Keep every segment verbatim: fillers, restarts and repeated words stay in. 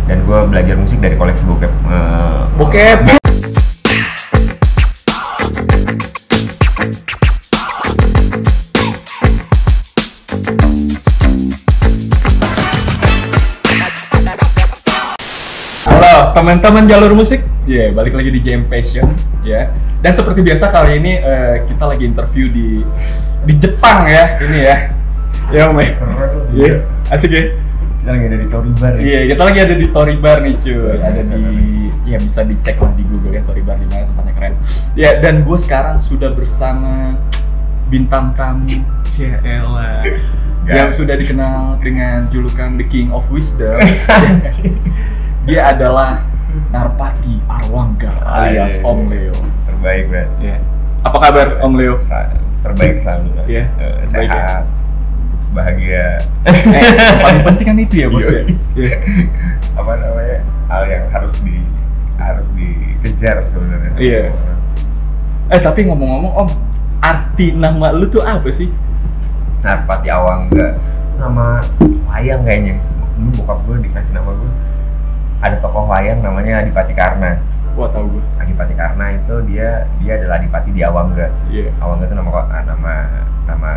dan gue belajar musik dari koleksi bokep. Uh, bokep. Halo teman-teman jalur musik, ya yeah, balik lagi di Jam Passion, ya. Yeah. Dan seperti biasa kali ini uh, kita lagi interview di di Jepang ya, ini ya. Ya Om ya. Iya, asik ya. Kita lagi ada di Toribar ya? Iya, kita lagi ada di Toribar nih cuy. Ada di, ya bisa dicek lah di Google ya, Toribar di mana, tempatnya keren. Ya, dan gue sekarang sudah bersama bintang tamu C L yang sudah dikenal dengan julukan The King of Wisdom. Dia adalah Narpati Arwangga alias Om Leo. Terbaik, Bro. Ya. Apa kabar Om Leo? Terbaik selalu. Iya. Uh, sehat. Bahagia. Eh, paling penting kan itu ya bos ya. Apa namanya, hal yang harus di harus dikejar sebenarnya. Iya. Eh tapi ngomong-ngomong Om, arti nama lu tuh apa sih? Narpati Arwangga itu nama wayang kayaknya. Dulu bokap gue dikasih nama gue. Ada tokoh wayang namanya Adipati Karna. Wah tahu gue. Adipati Karna itu dia dia adalah Adipati di Awangga. Iya. Yeah. Awangga itu nama nama nama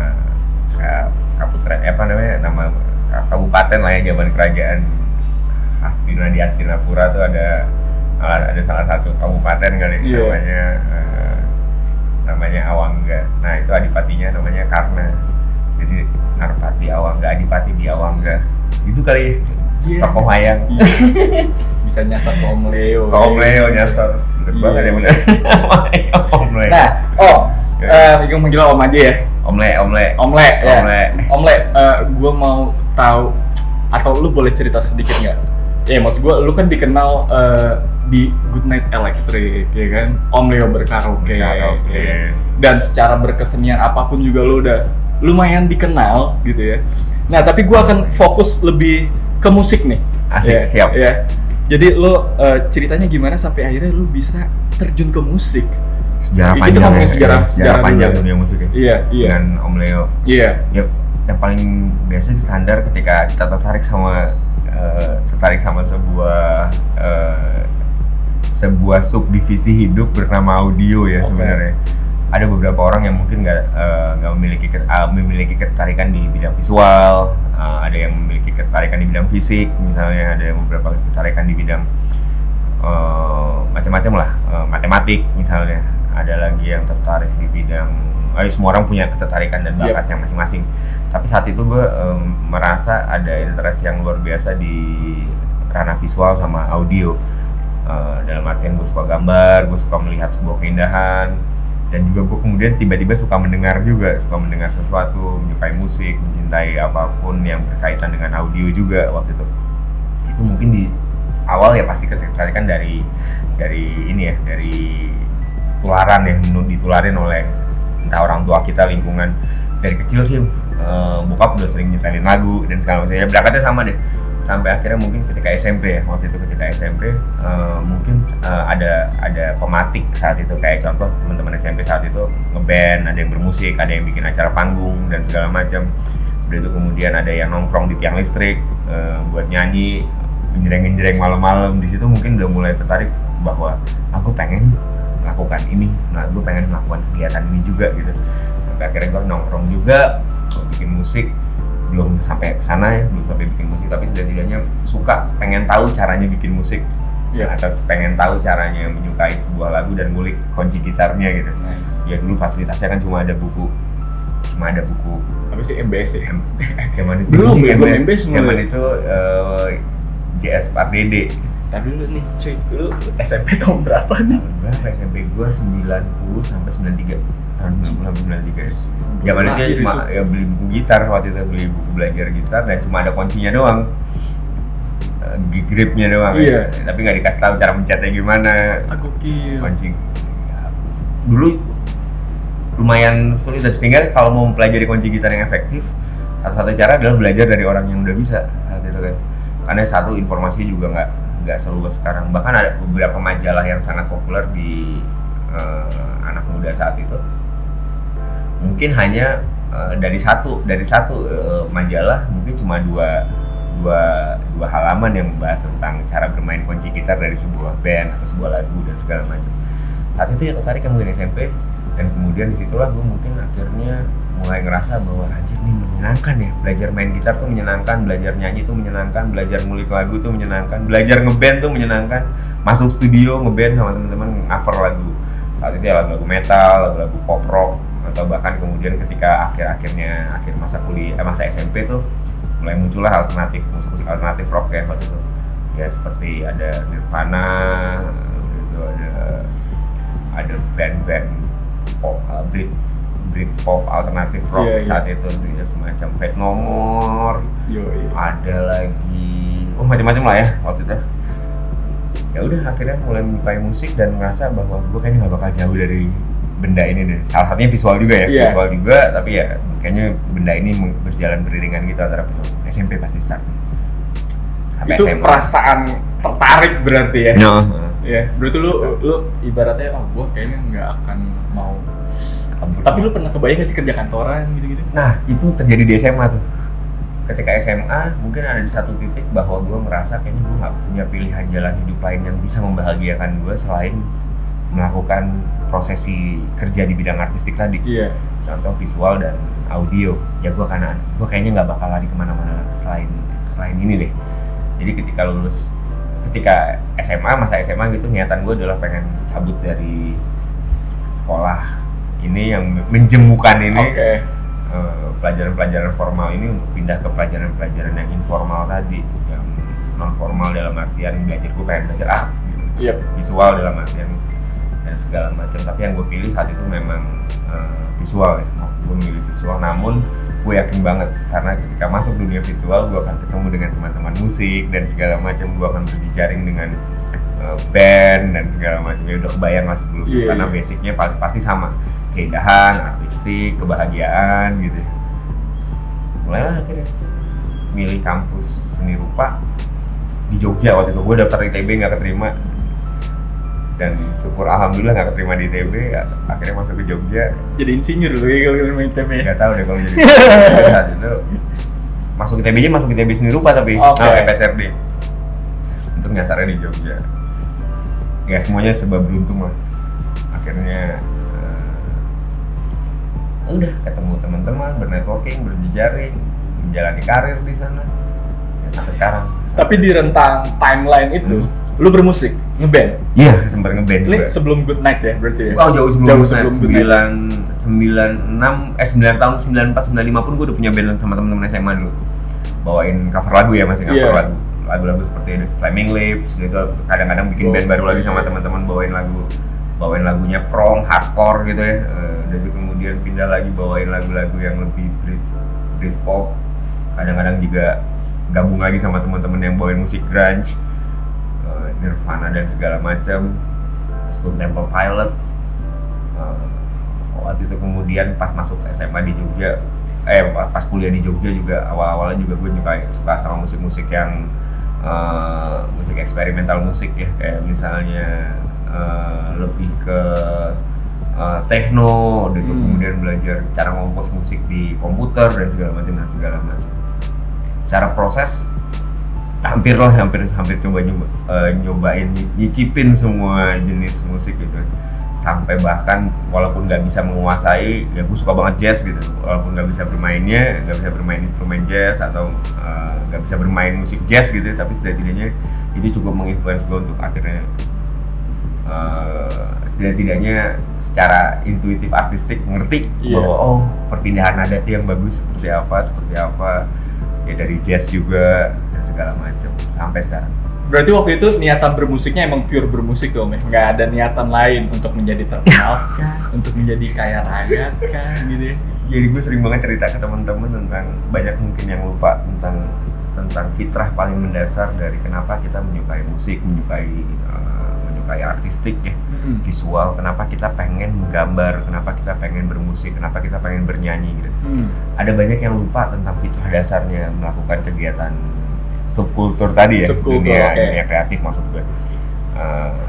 kaputra apa namanya nama kabupaten lah ya, zaman kerajaan Hastina di Hastinapura tuh ada ada salah satu kabupaten kali yeah. namanya uh, namanya Awangga. Nah itu adipatinya namanya Karna, jadi Narpati Awangga, Adipati di Awangga itu kali yeah. tokoh wayang. Yeah. Bisa nyasar ke Om Leo. Om Leo nyasar bener banget ya bener. Om Leo. Nah oh uh, Ibu manggil Om aja ya. Omle, omle, omle, ya. Omle, omle. Uh, gue mau tahu atau lu boleh cerita sedikit nggak? Ya maksud gue, lu kan dikenal uh, di Goodnight Electric, ya kan? Om Leo berkaraoke, berkaraoke. Ya. Dan secara berkesenian apapun juga lu udah lumayan dikenal, gitu ya. Nah tapi gue akan fokus lebih ke musik nih. Asik, ya, siap. Ya. Jadi lu uh, ceritanya gimana sampai akhirnya lu bisa terjun ke musik? Sejarah itu panjang kan ya, sejarah, sejarah, sejarah panjang dulu. dunia musik ya. Iya, iya. Dengan Om Leo. Iya. Yep. Yang paling biasa standar ketika kita tertarik sama uh, tertarik sama sebuah uh, sebuah subdivisi hidup bernama audio ya. Okay. Sebenarnya. Ada beberapa orang yang mungkin nggak nggak uh, memiliki uh, memiliki ketertarikan di bidang visual, uh, ada yang memiliki ketertarikan di bidang fisik, misalnya ada yang beberapa ketertarikan di bidang uh, macam-macam lah, uh, matematik misalnya. Ada lagi yang tertarik di bidang, eh, semua orang punya ketertarikan dan bakat yep. yang masing-masing. Tapi saat itu gue um, merasa ada interest yang luar biasa di ranah visual sama audio. Uh, dalam artian gue suka gambar, gue suka melihat sebuah keindahan, dan juga gue kemudian tiba-tiba suka mendengar juga, suka mendengar sesuatu, menyukai musik, mencintai apapun yang berkaitan dengan audio juga waktu itu. Itu mungkin di awal ya pasti ketertarikan dari dari ini ya, dari tularan ya, ditularin oleh entah orang tua kita, lingkungan. Dari kecil sih uh, bokap udah sering nyetelin lagu dan segala macamnya. Berangkatnya sama deh sampai akhirnya mungkin ketika S M P ya, waktu itu ketika S M P uh, mungkin uh, ada ada pematik saat itu, kayak contoh teman-teman S M P saat itu ngeband, ada yang bermusik, ada yang bikin acara panggung dan segala macam. Udah itu kemudian ada yang nongkrong di tiang listrik uh, buat nyanyi, genjreng-genjreng malam-malam. Di situ mungkin udah mulai tertarik bahwa aku pengen melakukan ini, nah gue pengen melakukan kegiatan ini juga gitu. Sampai akhirnya gue nongkrong juga, gue bikin musik, belum sampai kesana ya, belum sampai bikin musik, tapi setidaknya suka, pengen tahu caranya bikin musik, ya, atau pengen tahu caranya menyukai sebuah lagu dan ngulik kunci gitarnya gitu. Nice. Ya dulu fasilitasnya kan cuma ada buku, cuma ada buku. Apa sih M B S ya? Zaman itu belum, belum M B S. Zaman itu uh, J S P R D D. Tadi dulu nih, cuy, lu S M P tahun berapa nih? Tahun berapa S M P gua sembilan puluh sampai sembilan puluh tiga. Tahun sembilan puluh sembilan puluh tiga. Zaman itu ya cuma ya beli buku gitar, waktu itu beli buku belajar gitar dan cuma ada kuncinya doang. Uh, gripnya doang. Iya. Ya. Tapi nggak dikasih tahu cara mencetnya gimana. Aku kira. Kunci. Dulu lumayan sulit, sehingga kalau mau mempelajari kunci gitar yang efektif, satu-satu cara adalah belajar dari orang yang udah bisa saat itu kan. Karena satu, informasi juga nggak nggak seluas sekarang. Bahkan ada beberapa majalah yang sangat populer di uh, anak muda saat itu. Mungkin hanya uh, dari satu dari satu uh, majalah mungkin cuma dua dua dua halaman yang membahas tentang cara bermain kunci gitar dari sebuah band atau sebuah lagu dan segala macam. Saat itu ya tertarik kan mungkin S M P, dan kemudian disitulah gue mungkin akhirnya mulai ngerasa bahwa anjir nih menyenangkan ya, belajar main gitar tuh menyenangkan, belajar nyanyi tuh menyenangkan, belajar ngulik lagu tuh menyenangkan, belajar ngeband tuh menyenangkan, masuk studio ngeband sama teman-teman cover lagu. Saat itu ya lagu-lagu metal, lagu-lagu pop rock, atau bahkan kemudian ketika akhir-akhirnya akhir masa kuliah, eh, masa S M P tuh mulai muncullah alternatif, musik-musik alternatif rock ya waktu itu. Ya seperti ada Nirvana, gitu, ada ada band-band pop, uh, Brit, Brit pop alternatif rock yeah, saat yeah. itu ya, semacam Faith No More, Yo, iya. ada lagi, oh macam-macam lah ya waktu itu. Ya udah akhirnya mulai menyukai musik dan merasa bahwa gue kayaknya nggak bakal jauh dari benda ini deh. Salah satunya visual juga ya, yeah. visual juga, tapi ya kayaknya benda ini berjalan beriringan gitu antara S M P pasti start. Itu S M A. Perasaan tertarik berarti ya? No. Ya, berarti lu lu ibaratnya oh gua kayaknya nggak akan mau. Tapi lu pernah kebayang nggak sih kerja kantoran gitu-gitu? Nah, itu terjadi di S M A tuh. Ketika S M A mungkin ada di satu titik bahwa gua merasa kayaknya gua nggak punya pilihan jalan hidup lain yang bisa membahagiakan gua selain melakukan prosesi kerja di bidang artistik tadi. Iya. Contoh visual dan audio. Ya gua karena gua kayaknya nggak bakal lari kemana-mana selain selain ini deh. Jadi ketika lulus ketika S M A, masa S M A gitu, niatan gue adalah pengen cabut dari sekolah ini yang menjemukan ini, okay. uh, pelajaran-pelajaran formal ini untuk pindah ke pelajaran-pelajaran yang informal tadi, yang non formal dalam artian belajar gue pengen belajar art, gitu. Yep. Visual dalam artian dan segala macam. Tapi yang gue pilih saat itu memang uh, visual ya, maksud gue milih visual. Namun gue yakin banget karena ketika masuk dunia visual gue akan ketemu dengan teman-teman musik dan segala macam, gue akan berjejaring dengan uh, band dan segala macam. Ya udah kebayang lah sebelumnya, yeah, karena yeah. basicnya pasti, pasti sama, keindahan, artistik, kebahagiaan gitu. Mulailah akhirnya milih kampus seni rupa di Jogja waktu itu. Gue daftar I T B nggak keterima, dan syukur alhamdulillah nggak keterima di I T B, ya, akhirnya masuk ke Jogja. Jadi insinyur loh ya kalau keterima I T B? Nggak tahu deh kalau jadi saat itu masuk I T B-nya masuk I T B seni rupa tapi okay. oh, F S R D untuk nyasarnya di Jogja. Ya semuanya serba beruntung lah. Akhirnya uh, udah ketemu teman-teman, bernetworking, berjejaring, menjalani karir di sana ya, sampai sekarang. Tapi di rentang timeline itu hmm. lu bermusik, ngeband? Iya, sempat ngeband juga. Sebelum Good Night ya berarti ya? Oh jauh sebelum, jauh sebelum Good Night. sembilan enam eh sembilan tahun sembilan empat sembilan lima pun gue udah punya band sama teman-teman S M A dulu. Bawain cover lagu ya, masih cover yeah. lagu. Lagu-lagu seperti Flaming Lips gitu. Kadang-kadang bikin oh, band baru lagi sama teman-teman, bawain lagu bawain lagunya prong, hardcore gitu ya. Dan itu kemudian pindah lagi bawain lagu-lagu yang lebih Brit Britpop. Kadang-kadang juga gabung lagi sama teman-teman yang bawain musik grunge. Nirvana dan segala macam, Stone Temple Pilots. Uh, waktu itu kemudian pas masuk S M A di Jogja, eh pas kuliah di Jogja juga awal-awalnya juga gue nyukai suka sama musik-musik yang uh, musik eksperimental musik ya, kayak misalnya uh, lebih ke uh, techno, gitu. Hmm. Kemudian belajar cara ngompos musik di komputer dan segala macam dan segala macam. Secara proses hampir lah, hampir hampir coba nyoba, uh, nyobain nyicipin semua jenis musik gitu, sampai bahkan walaupun nggak bisa menguasai, ya gue suka banget jazz gitu, walaupun nggak bisa bermainnya, nggak bisa bermain instrumen jazz atau nggak uh, bisa bermain musik jazz gitu, tapi setidaknya itu cukup menginfluence gue untuk akhirnya uh, setidaknya secara intuitif artistik mengerti yeah. bahwa oh perpindahan nada itu yang bagus seperti apa seperti apa ya, dari jazz juga segala macam sampai sekarang. Berarti waktu itu niatan bermusiknya emang pure bermusik dong, nggak ada niatan lain untuk menjadi terkenal kah, untuk menjadi kaya raya kah, gitu ya? Jadi gue sering banget cerita ke teman-teman tentang, banyak mungkin yang lupa tentang tentang fitrah paling mendasar dari kenapa kita menyukai musik, menyukai uh, menyukai artistik ya, mm-hmm. visual. Kenapa kita pengen menggambar, kenapa kita pengen bermusik, kenapa kita pengen bernyanyi gitu. Mm. Ada banyak yang lupa tentang fitrah dasarnya melakukan kegiatan subkultur tadi ya, subkultur, dunia, okay. dunia kreatif maksud gue. Uh,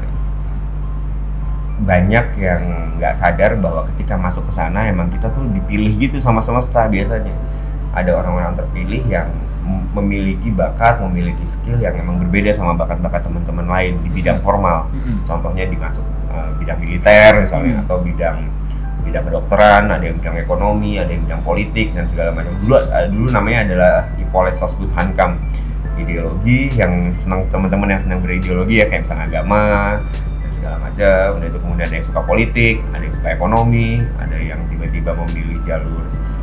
banyak yang nggak sadar bahwa ketika masuk ke sana emang kita tuh dipilih gitu sama semesta biasanya. ada orang-orang terpilih yang memiliki bakat, memiliki skill yang memang berbeda sama bakat-bakat teman-teman lain di bidang formal. Mm-hmm. Contohnya dimasuk uh, bidang militer misalnya, mm-hmm. atau bidang bidang kedokteran, ada yang bidang ekonomi, ada yang bidang politik dan segala macam. Dulu uh, dulu namanya adalah Hipoles Sosbud Hankam, ideologi yang senang, teman-teman yang senang berideologi ya, kayak misalnya agama dan segala macam. Udah itu kemudian ada yang suka politik, ada yang suka ekonomi, ada yang tiba-tiba memilih jalur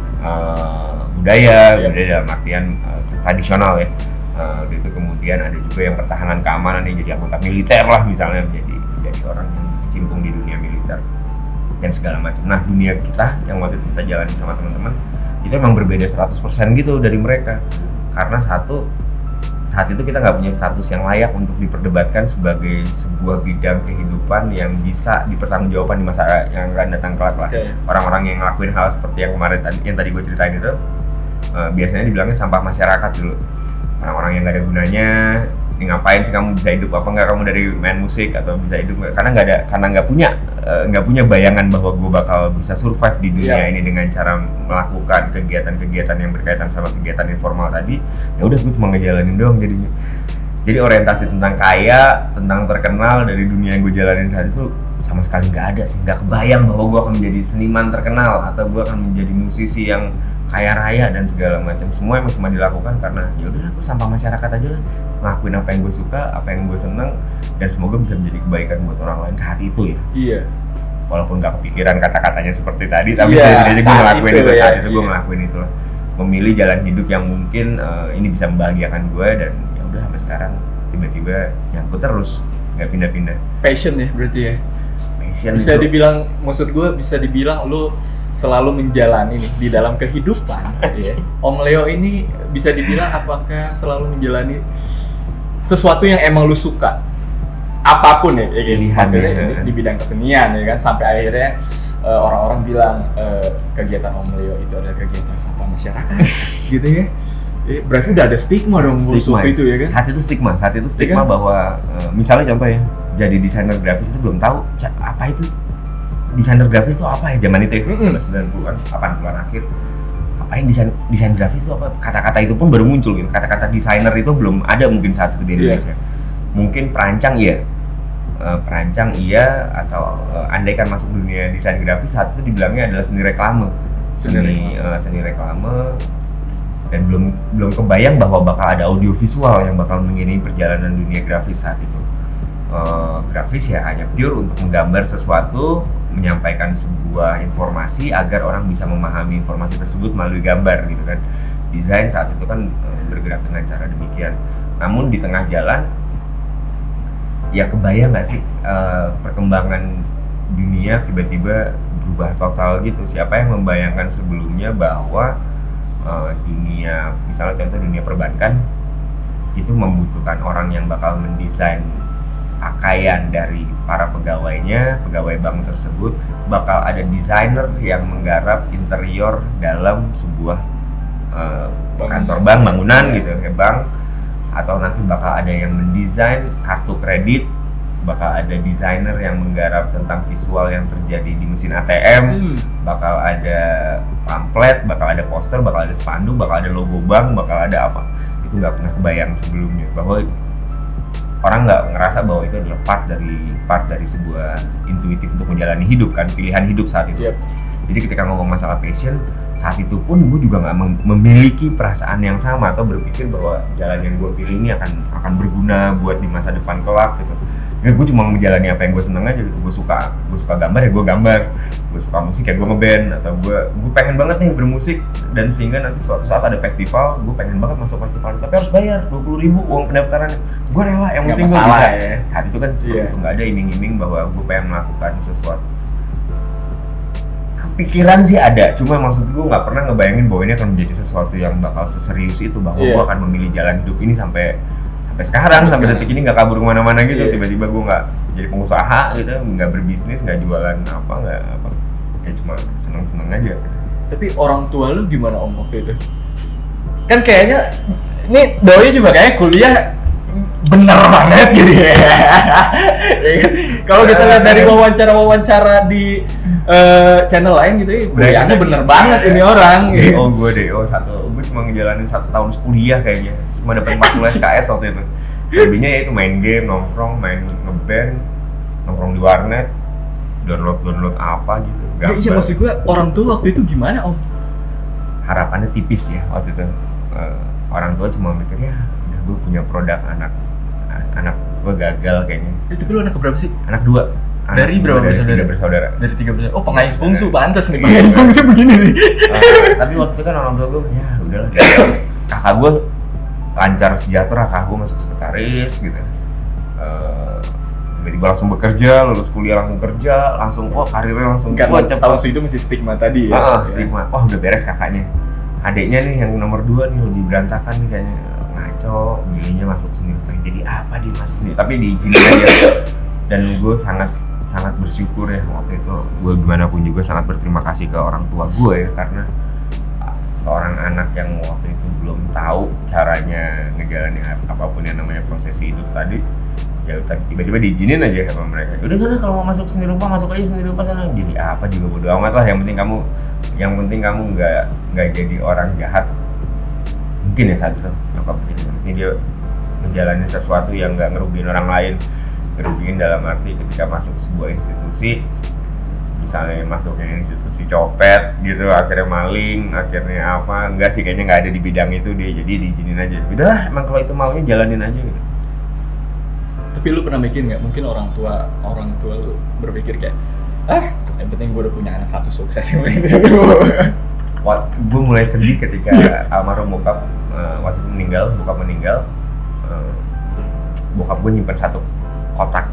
uh, budaya, ya. budaya dalam artian uh, tradisional ya. Uh, itu kemudian ada juga yang pertahanan keamanan yang jadi anggota militer lah misalnya, menjadi menjadi orang yang kecimpung di dunia militer dan segala macam. Nah, dunia kita yang waktu itu kita jalani sama teman-teman itu emang berbeda seratus persen gitu dari mereka. Karena satu, saat itu kita nggak punya status yang layak untuk diperdebatkan sebagai sebuah bidang kehidupan yang bisa dipertanggungjawabkan di masa yang akan datang kelak lah. Okay. Orang-orang yang ngelakuin hal seperti yang kemarin yang tadi gue ceritain itu uh, biasanya dibilangnya sampah masyarakat dulu. Orang-orang yang nggak ada gunanya, ini ngapain sih kamu, bisa hidup apa nggak kamu dari main musik, atau bisa hidup karena nggak ada karena nggak punya nggak uh, punya bayangan bahwa gue bakal bisa survive di dunia yeah. ini dengan cara melakukan kegiatan-kegiatan yang berkaitan sama kegiatan informal tadi. Ya udah, gue cuma ngejalanin doang jadinya. Jadi orientasi tentang kaya, tentang terkenal dari dunia yang gue jalanin saat itu sama sekali nggak ada sih. Nggak kebayang bahwa gue akan menjadi seniman terkenal atau gue akan menjadi musisi yang kaya raya dan segala macam. Semua emang cuma dilakukan karena ya udah, aku sampah masyarakat aja lah, ngelakuin apa yang gue suka, apa yang gue seneng, dan semoga bisa menjadi kebaikan buat orang lain saat itu ya. Iya. Walaupun nggak kepikiran kata-katanya seperti tadi, tapi yeah, setidaknya gue ngelakuin itu, itu ya, saat itu iya. gue ngelakuin itu lah. Memilih jalan hidup yang mungkin uh, ini bisa membahagiakan gue, dan ya udah sampai sekarang tiba-tiba nyangkut terus, nggak pindah-pindah. Passion ya berarti ya. Passion bisa itu. Dibilang, maksud gue bisa dibilang lu selalu menjalani nih di dalam kehidupan. Ya. Om Leo ini bisa dibilang apakah selalu menjalani sesuatu yang emang lu suka, apapun ya, ya maksudnya ya. Di, di bidang kesenian ya kan, sampai akhirnya uh, orang-orang bilang uh, kegiatan Om Leo itu adalah kegiatan sampah masyarakat gitu ya. Eh, berarti udah ada stigma dong stigma itu ya kan? Saat itu stigma, saat itu stigma ya kan? Bahwa uh, misalnya contoh ya, jadi desainer grafis itu belum tahu apa itu desainer grafis itu apa ya zaman itu ya, mm-hmm. sembilan puluhan, delapan puluhan akhir. Apa yang desain desain grafis itu apa? Kata-kata itu pun baru muncul gitu. Kata-kata desainer itu belum ada mungkin saat itu di Indonesia. Yeah. Mungkin perancang iya, uh, perancang iya, atau uh, andai kan masuk dunia desain grafis saat itu dibilangnya adalah seni reklame, seni uh, seni reklame, dan belum belum kebayang bahwa bakal ada audio visual yang bakal mengiringi perjalanan dunia grafis saat itu. Uh, grafis ya hanya pure untuk menggambar sesuatu, menyampaikan sebuah informasi agar orang bisa memahami informasi tersebut melalui gambar gitu kan. Desain saat itu kan uh, bergerak dengan cara demikian. Namun di tengah jalan ya kebayang nggak sih uh, perkembangan dunia tiba-tiba berubah total gitu. Siapa yang membayangkan sebelumnya bahwa uh, dunia, misalnya contoh dunia perbankan itu membutuhkan orang yang bakal mendesain pakaian dari para pegawainya, pegawai bank tersebut, bakal ada desainer yang menggarap interior dalam sebuah uh, kantor bank, bangunan gitu ya, bank, atau nanti bakal ada yang mendesain kartu kredit, bakal ada desainer yang menggarap tentang visual yang terjadi di mesin A T M, hmm. bakal ada pamflet, bakal ada poster, bakal ada spanduk, bakal ada logo bank, bakal ada apa. Itu nggak pernah kebayang sebelumnya, bahwa orang nggak ngerasa bahwa itu adalah part dari part dari sebuah intuitif untuk menjalani hidup kan, pilihan hidup saat itu. Yep. Jadi ketika ngomong masalah passion, saat itu pun gue juga nggak mem- memiliki perasaan yang sama atau berpikir bahwa jalan yang gue pilih ini akan akan berguna buat di masa depan kelak gitu. Ya, gue cuma menjalani apa yang gue seneng aja gitu. Gue suka gue suka gambar ya gue gambar, gue suka musik ya gue ngeband, atau gue gue pengen banget nih bermusik, dan sehingga nanti suatu saat ada festival, gue pengen banget masuk festival tapi harus bayar dua puluh ribu uang pendaftarannya. Gue rela, yang penting gue bisa. Ya. Saat itu kan seperti yeah. itu, nggak ada iming-iming bahwa gue pengen melakukan sesuatu. Pikiran sih ada, cuma maksud gue nggak pernah ngebayangin bahwa ini akan menjadi sesuatu yang bakal seserius itu, bahwa yeah. gue akan memilih jalan hidup ini sampai sampai sekarang, sampai, sampai detik ini nggak kabur kemana-mana gitu. Yeah. Tiba-tiba gue nggak jadi pengusaha gitu, nggak berbisnis, nggak jualan apa, nggak apa, ya cuma seneng-seneng aja. Tapi orang tua lu gimana om waktu itu? Kan kayaknya ini doi juga kayak kuliah bener banget gitu ya. Kalau kita lihat dari wawancara-wawancara di uh, channel lain gitu ya, kuliahnya bener banget ya. Ini orang. Gitu. Oh gue D O satu, gue cuma ngejalanin satu tahun kuliah kayaknya, cuma dapat empat puluh S K S waktu itu. Selebihnya ya itu main game, nongkrong, main ngeband, nongkrong di warnet, download download apa gitu. Ya, iya maksud gue orang tua waktu itu gimana om? Harapannya tipis ya waktu itu. Uh, orang tua cuma mikir ya udah gue punya produk anak anak gue gagal kayaknya. Itu lu anak berapa sih? Anak dua. Anak dari berapa dari bersaudara? Tiga bersaudara. Dari tiga bersaudara. Oh pengais bungsu, Iya. pantas nih Iya. pengais bungsu begini nih. Uh, tapi waktu itu kan orang tua gue ya udahlah. Kakak gue lancar sejahtera, kakak gue masuk sekretaris gitu. Uh, tiba-tiba langsung bekerja, lulus kuliah langsung kerja, langsung oh karirnya langsung Enggak wah, tahu tahun segitu masih stigma tadi ya. Ah, stigma. Wah udah beres kakaknya. Adiknya nih yang nomor dua nih lebih berantakan nih kayaknya, ngaco, milihnya masuk seni. Jadi apa dia masuk seni? Tapi diizinin aja. Dan gue sangat sangat bersyukur ya waktu itu. Gue gimana pun juga sangat berterima kasih ke orang tua gue ya, karena seorang anak yang waktu itu belum tahu caranya ngejalanin apapun yang namanya prosesi hidup tadi, ya udah tiba-tiba diizinin aja sama mereka. Udah sana kalau mau masuk seni rupa masuk aja seni rupa sana. Jadi apa juga bodo amat lah, yang penting kamu yang penting kamu nggak nggak jadi orang jahat. Mungkin ya saat itu nyokap begini, ini dia menjalani sesuatu yang nggak ngerugiin orang lain. Ngerugiin dalam arti ketika masuk sebuah institusi, misalnya masuknya institusi copet gitu, akhirnya maling, akhirnya apa, enggak sih kayaknya nggak ada di bidang itu dia, jadi diizinin aja. Udahlah emang kalau itu maunya jalanin aja gitu. Tapi lu pernah mikir nggak, mungkin orang tua orang tua lu berpikir kayak, ah yang penting gue udah punya anak satu sukses yang gitu. Wah, gue mulai sedih ketika almarhum bokap uh, waktu itu meninggal, bokap meninggal. Uh, bokap gue nyimpen satu kotak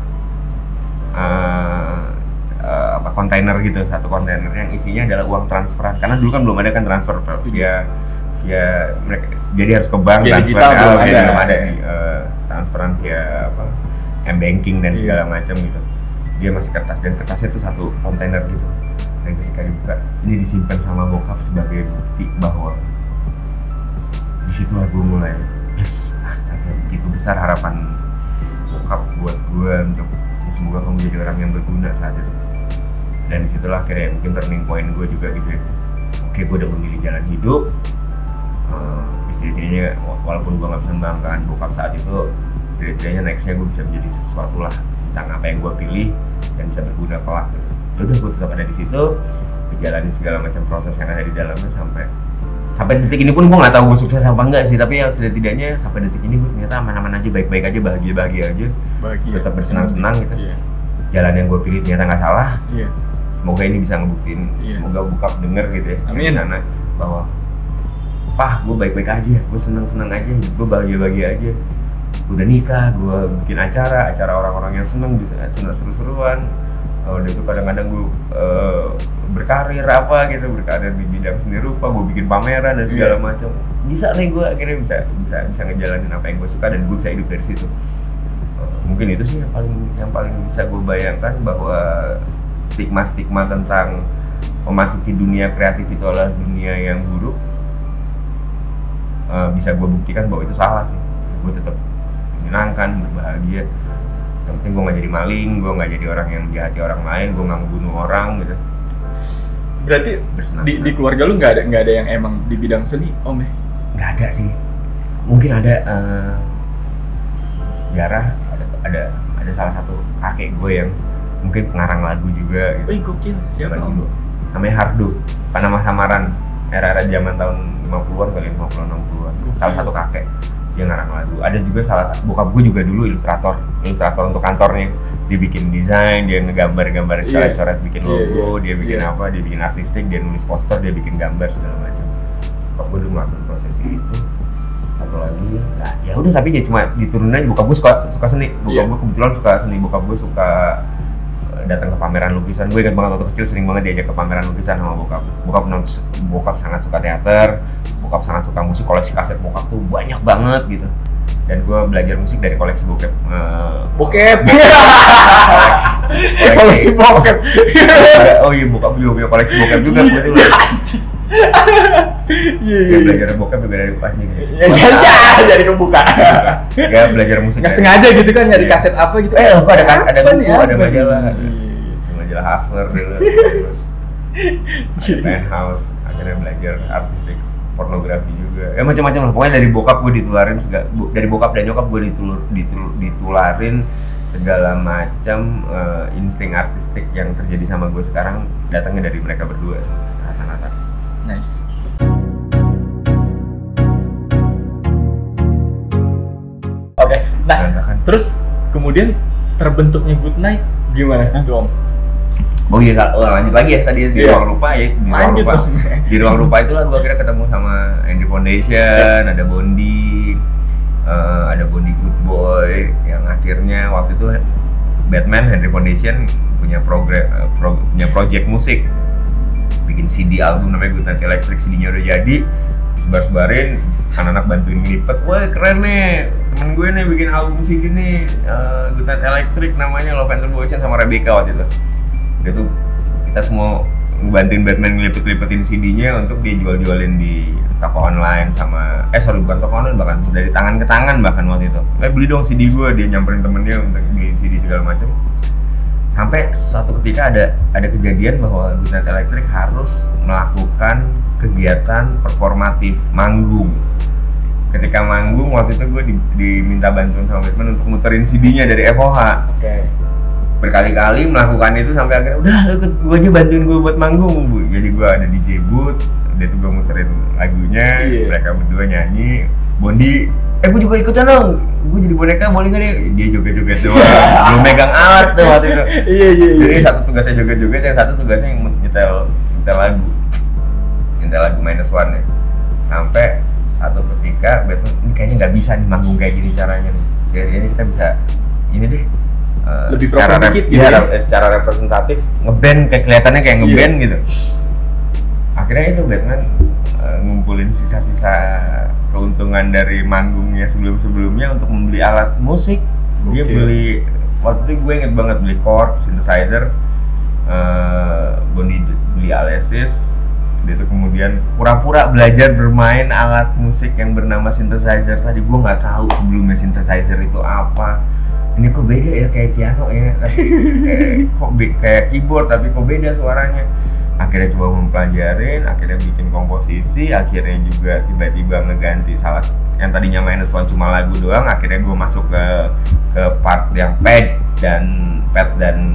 uh, uh, apa kontainer gitu, satu kontainer yang isinya adalah uang transferan. Karena dulu kan belum ada kan transfer via via mereka, jadi harus ke bank Via transfer, digital belum ya, ada. belum ada di uh, transferan via apa m-banking dan segala Iya. macam gitu. Dia masih kertas, dan kertasnya itu satu kontainer gitu. Dan ketika dibuka, ini disimpan sama bokap sebagai bukti bahwa disitulah gue mulai, yes, astaga, begitu besar harapan bokap buat gue untuk ya, semoga kamu jadi orang yang berguna saat itu. Dan disitulah akhirnya mungkin turning point gue juga gitu ya. Oke, gue udah memilih jalan hidup. Uh, istilahnya walaupun gue nggak bisa membanggakan bokap saat itu, setidaknya nextnya gue bisa menjadi sesuatu lah tentang apa yang gue pilih dan bisa berguna kelak gitu. Ya udah, gue tetap ada di situ, menjalani segala macam proses yang ada di dalamnya sampai sampai detik ini pun gue nggak tahu gue sukses apa enggak sih, tapi yang setidaknya sampai detik ini gue ternyata aman-aman aja, baik-baik aja, bahagia-bahagia aja, Bahagia. tetap bersenang-senang gitu. Iya. Jalan yang gue pilih ternyata nggak salah. Iya. Semoga ini bisa ngebuktiin, Iya. semoga bokap denger gitu ya Amin. di sana bahwa pah gue baik-baik aja, gue seneng-seneng aja, gue bahagia-bahagia aja. Gue udah nikah, gue bikin acara, acara orang-orang yang seneng, bisa seneng seru-seruan. Oh, udah itu kadang-kadang gue uh, berkarir apa gitu, berkarir di bidang seni rupa, gue bikin pameran dan segala Iya. macam. Bisa nih gue akhirnya bisa bisa bisa ngejalanin apa yang gue suka dan gue bisa hidup dari situ. Uh, mungkin itu sih yang paling yang paling bisa gue bayangkan, bahwa stigma-stigma tentang memasuki dunia kreatif itu adalah dunia yang buruk. Uh, bisa gue buktikan bahwa itu salah sih. Gue tetap menyenangkan, berbahagia. Yang penting gue nggak jadi maling, gue nggak jadi orang yang menjahati orang lain, gue nggak ngebunuh orang gitu. Berarti di, di keluarga lu nggak ada nggak ada yang emang di bidang seni, om ya? Nggak ada sih. Mungkin ada uh, sejarah, ada ada ada salah satu kakek gue yang mungkin pengarang lagu juga gitu. Wih gokil, siapa Zaman om? dulu. Namanya Hardo, Panama Samaran, era-era zaman tahun lima puluhan kali, lima puluhan enam puluhan. Salah satu kakek dia ngarang lagu. Ada juga salah bokap gue juga dulu ilustrator, ilustrator untuk kantornya. Dia bikin desain, dia ngegambar-gambar, Iya. coret-coret bikin Iya, logo, iya. dia bikin Iya. apa, dia bikin artistik, dia nulis poster, dia bikin gambar segala macam. Bokap gue dulu ngelakuin prosesi itu. Satu lagi, ya, ya udah, tapi ya cuma diturunin aja. Bokap gue suka suka seni, bokap Iya. gue kebetulan suka seni, bokap gue suka eh, datang ke pameran lukisan. Gue ingat banget waktu kecil sering banget diajak ke pameran lukisan sama bokap. Bokap nons- bokap sangat suka teater, bokap sangat suka musik, koleksi kaset bokap tuh banyak banget gitu. Dan gue belajar musik dari koleksi bokep. Eh, Bokep. koleksi, Koleksi bokep. Oh iya, bokap juga punya koleksi bokep juga kebetulan. Iya. Dia belajar bokep juga dari bapaknya gitu. Ya jadi jadi kebuka. Dia belajar musik. Nggak dari- sengaja gitu kan nyari Iya. kaset apa gitu. Eh, apa ada kan? Ada Apa buku, nih, ada apa majalah. nih? Ada Iya. majalah Hustler dulu. Ada Penthouse. Akhirnya belajar artistik pornografi juga. Ya macam-macam lah. Pokoknya dari bokap gue ditularin segala, dari bokap dan nyokap gue ditulur, ditulur, ditularin segala macam uh, insting artistik yang terjadi sama gue sekarang datangnya dari mereka berdua sih, rata-rata. Nice. Oke, okay. Nah, Berantakan. Terus kemudian terbentuknya Good Night gimana tuh Om? Oh iya, oh, lanjut lagi ya tadi di yeah. ruang rupa ya, di ruang lanjut rupa. Di ruang rupa itulah gue akhirnya ketemu sama Henry Foundation, ada Bondi, uh, ada Bondi Good Boy, yang akhirnya waktu itu Batman Henry Foundation punya program, uh, pro, punya project musik, bikin C D album namanya Good Night Electric, C D-nya udah jadi, disebar-sebarin, anak-anak bantuin ngelipet, wah keren nih, temen gue nih bikin album C D nih, uh, Good Night Electric namanya, Love and Devotion sama Rebecca waktu itu. Dia tuh kita semua ngebantuin Batman ngelipet-lipetin C D-nya untuk dia jual-jualin di toko online sama eh sorry bukan toko online, bahkan dari tangan ke tangan bahkan waktu itu. Eh beli dong C D gue, dia nyamperin temennya untuk beli C D segala macam. Sampai suatu ketika ada ada kejadian bahwa Good Night Electric harus melakukan kegiatan performatif manggung. Ketika manggung waktu itu gue di, diminta bantuan sama Batman untuk muterin C D-nya dari F O H. Oke. Okay. Berkali-kali melakukan itu sampai akhirnya udah lu ikut gue aja bantuin gue buat manggung Bu. Jadi gue ada D J booth, dia tuh gue muterin lagunya, yeah. Mereka berdua nyanyi. Bondi, eh gue juga ikutan dong, gue jadi boneka boleh nggak nih? Dia joget-joget doang, belum megang alat tuh waktu itu. Iya iya iya. Jadi satu tugasnya joget-joget, yang satu tugasnya nyetel nyetel lagu, nyetel lagu minus one ya. Sampai satu ketika Batman, ini kayaknya nggak bisa nih manggung kayak gini caranya nih. Setidaknya kita bisa ini deh. Uh, lebih secara rep- gitu ya, ya, secara representatif ngeband kayak kelihatannya kayak ngeband yeah. Gitu. Akhirnya itu Batman uh, ngumpulin sisa-sisa keuntungan dari manggungnya sebelum-sebelumnya untuk membeli alat musik. Dia okay. beli waktu itu gue inget banget beli chord, synthesizer, uh, Bondi beli Alesis. Dia tuh kemudian pura-pura belajar bermain alat musik yang bernama synthesizer tadi. Gue nggak tahu sebelumnya synthesizer itu apa. Ini kok beda ya kayak piano ya, tapi kayak, kok be- kayak keyboard tapi kok beda suaranya. Akhirnya coba mempelajarin, akhirnya bikin komposisi, akhirnya juga tiba-tiba ngeganti salah yang tadinya minus one cuma lagu doang, akhirnya gue masuk ke ke part yang pad dan pad dan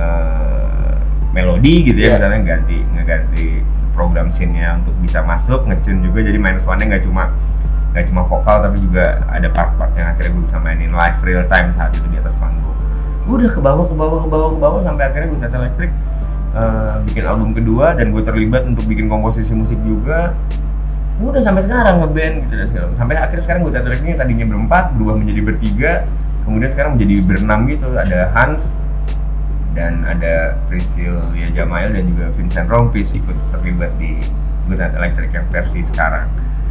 uh, melodi gitu ya, yeah. Misalnya ganti ngeganti program scene-nya untuk bisa masuk, nge-tune juga jadi minus one-nya nggak cuma nggak cuma vokal tapi juga ada part-part yang akhirnya gue bisa mainin live real time saat itu di atas panggung. Udah ke bawah ke bawah ke bawah ke bawah sampai akhirnya Good Night Electric uh, bikin album kedua dan gue terlibat untuk bikin komposisi musik juga. Udah sampai sekarang ngeband gitu dan segala. Sampai akhirnya sekarang Good Night Electric tadinya berempat berubah menjadi bertiga, kemudian sekarang menjadi berenam gitu. Ada Hans dan ada Priscilia Jamail dan juga Vincent Rompis ikut terlibat di Good Night Electric yang versi sekarang.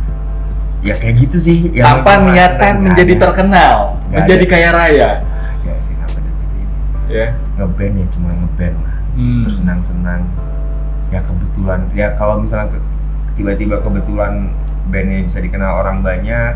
Ya kayak gitu sih. Tanpa niatan menjadi terkenal, menjadi kaya raya. Ya sih sampai detik ini. Ya. Ngeband ya cuma ngeband lah. Hmm. Bersenang-senang. Ya kebetulan. Ya kalau misalnya ke, tiba-tiba kebetulan bandnya bisa dikenal orang banyak,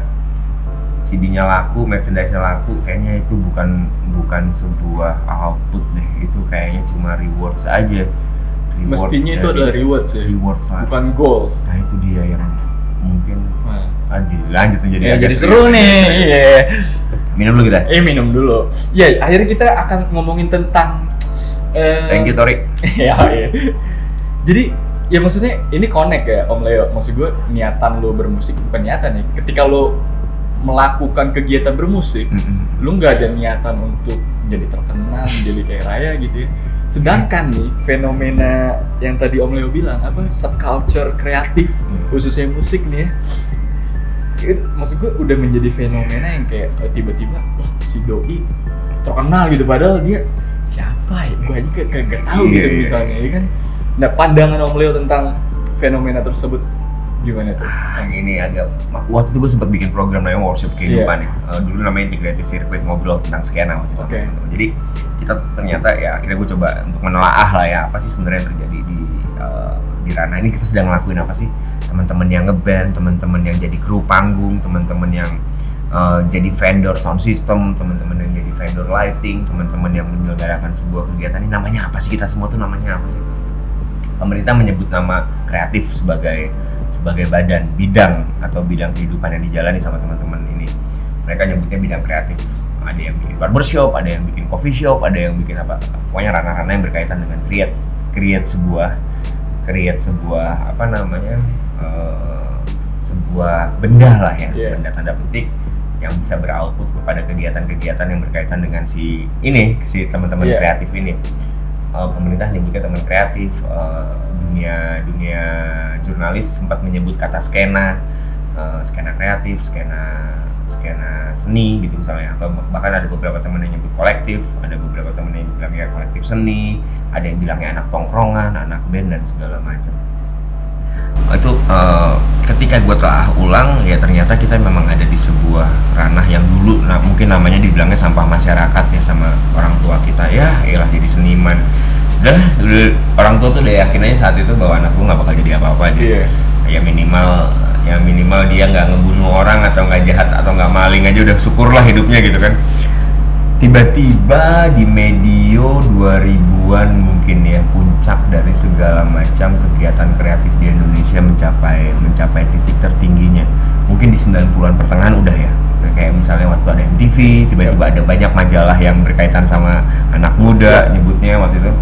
C D-nya laku, merchandise-nya laku, kayaknya itu bukan bukan sebuah output deh. Itu kayaknya cuma rewards aja. Rewards. Mestinya itu adalah rewards ya. Rewards lah. Bukan goals. Nah itu dia yang mungkin nah. Aduh, lanjut jadi ya, jadi seru nih. Iya. Minum dulu kita. Eh minum dulu. Ya, akhirnya kita akan ngomongin tentang uh... Thank you Tori. ya, ya. Jadi ya maksudnya ini connect ya Om Leo. Maksud gue niatan lo bermusik bukan niatan ya. Ketika lo melakukan kegiatan bermusik, mm-hmm. lo nggak ada niatan untuk jadi terkenal, jadi kayak raya gitu ya. Sedangkan nih fenomena yang tadi Om Leo bilang apa subculture kreatif mm. khususnya musik nih ya. Itu, maksud gue udah menjadi fenomena yang kayak oh, tiba-tiba wah si Doi terkenal gitu padahal dia siapa ya? Gue aja kayak gak tahu yeah. gitu misalnya ya kan. Nah pandangan Om Leo tentang fenomena tersebut gimana tuh? Ah, ini agak waktu itu gue sempat bikin program namanya Workshop Kehidupan yeah. ya. Uh, dulu namanya Integrated Circuit, ngobrol tentang skena waktu itu. Okay. Jadi kita ternyata ya akhirnya gue coba untuk menelaah lah ya apa sih sebenarnya yang terjadi di uh, di ranah ini, kita sedang ngelakuin apa sih, teman-teman yang ngeband, teman-teman yang jadi kru panggung, teman-teman yang uh, jadi vendor sound system, teman-teman yang jadi vendor lighting, teman-teman yang menyelenggarakan sebuah kegiatan ini namanya apa sih, kita semua tuh namanya apa sih? Pemerintah menyebut nama kreatif sebagai sebagai badan bidang atau bidang kehidupan yang dijalani sama teman-teman ini. Mereka nyebutnya bidang kreatif. Ada yang bikin barbershop, ada yang bikin coffee shop, ada yang bikin apa, pokoknya ranah-ranah yang berkaitan dengan create create sebuah create sebuah apa namanya uh, sebuah benda lah ya, yeah. benda tanda petik yang bisa beroutput kepada kegiatan-kegiatan yang berkaitan dengan si ini si teman-teman yeah. kreatif ini. Uh, pemerintah nyebutnya teman kreatif, uh, dunia dunia jurnalis sempat menyebut kata skena, uh, skena kreatif, skena skena seni gitu misalnya, atau bahkan ada beberapa teman yang nyebut kolektif, ada beberapa teman yang bilangnya kolektif seni, ada yang bilangnya anak tongkrongan, anak band dan segala macam. Itu uh, ketika gue telah ulang ya ternyata kita memang ada di sebuah ranah yang dulu nah, mungkin namanya dibilangnya sampah masyarakat ya sama orang tua kita, ya iyalah jadi seniman. Udah orang tua tuh udah yakin aja saat itu bahwa anak gue nggak bakal jadi apa-apa aja. Yeah. Ya minimal ya minimal dia nggak ngebunuh orang atau nggak jahat atau nggak maling aja udah syukurlah hidupnya gitu kan. Tiba-tiba di medio dua ribuan mungkin ya puncak dari segala macam kegiatan kreatif di Indonesia mencapai mencapai titik tertingginya. Mungkin di sembilan puluhan pertengahan udah ya. Kayak misalnya waktu itu ada M T V, tiba-tiba ada banyak majalah yang berkaitan sama anak muda nyebutnya waktu itu.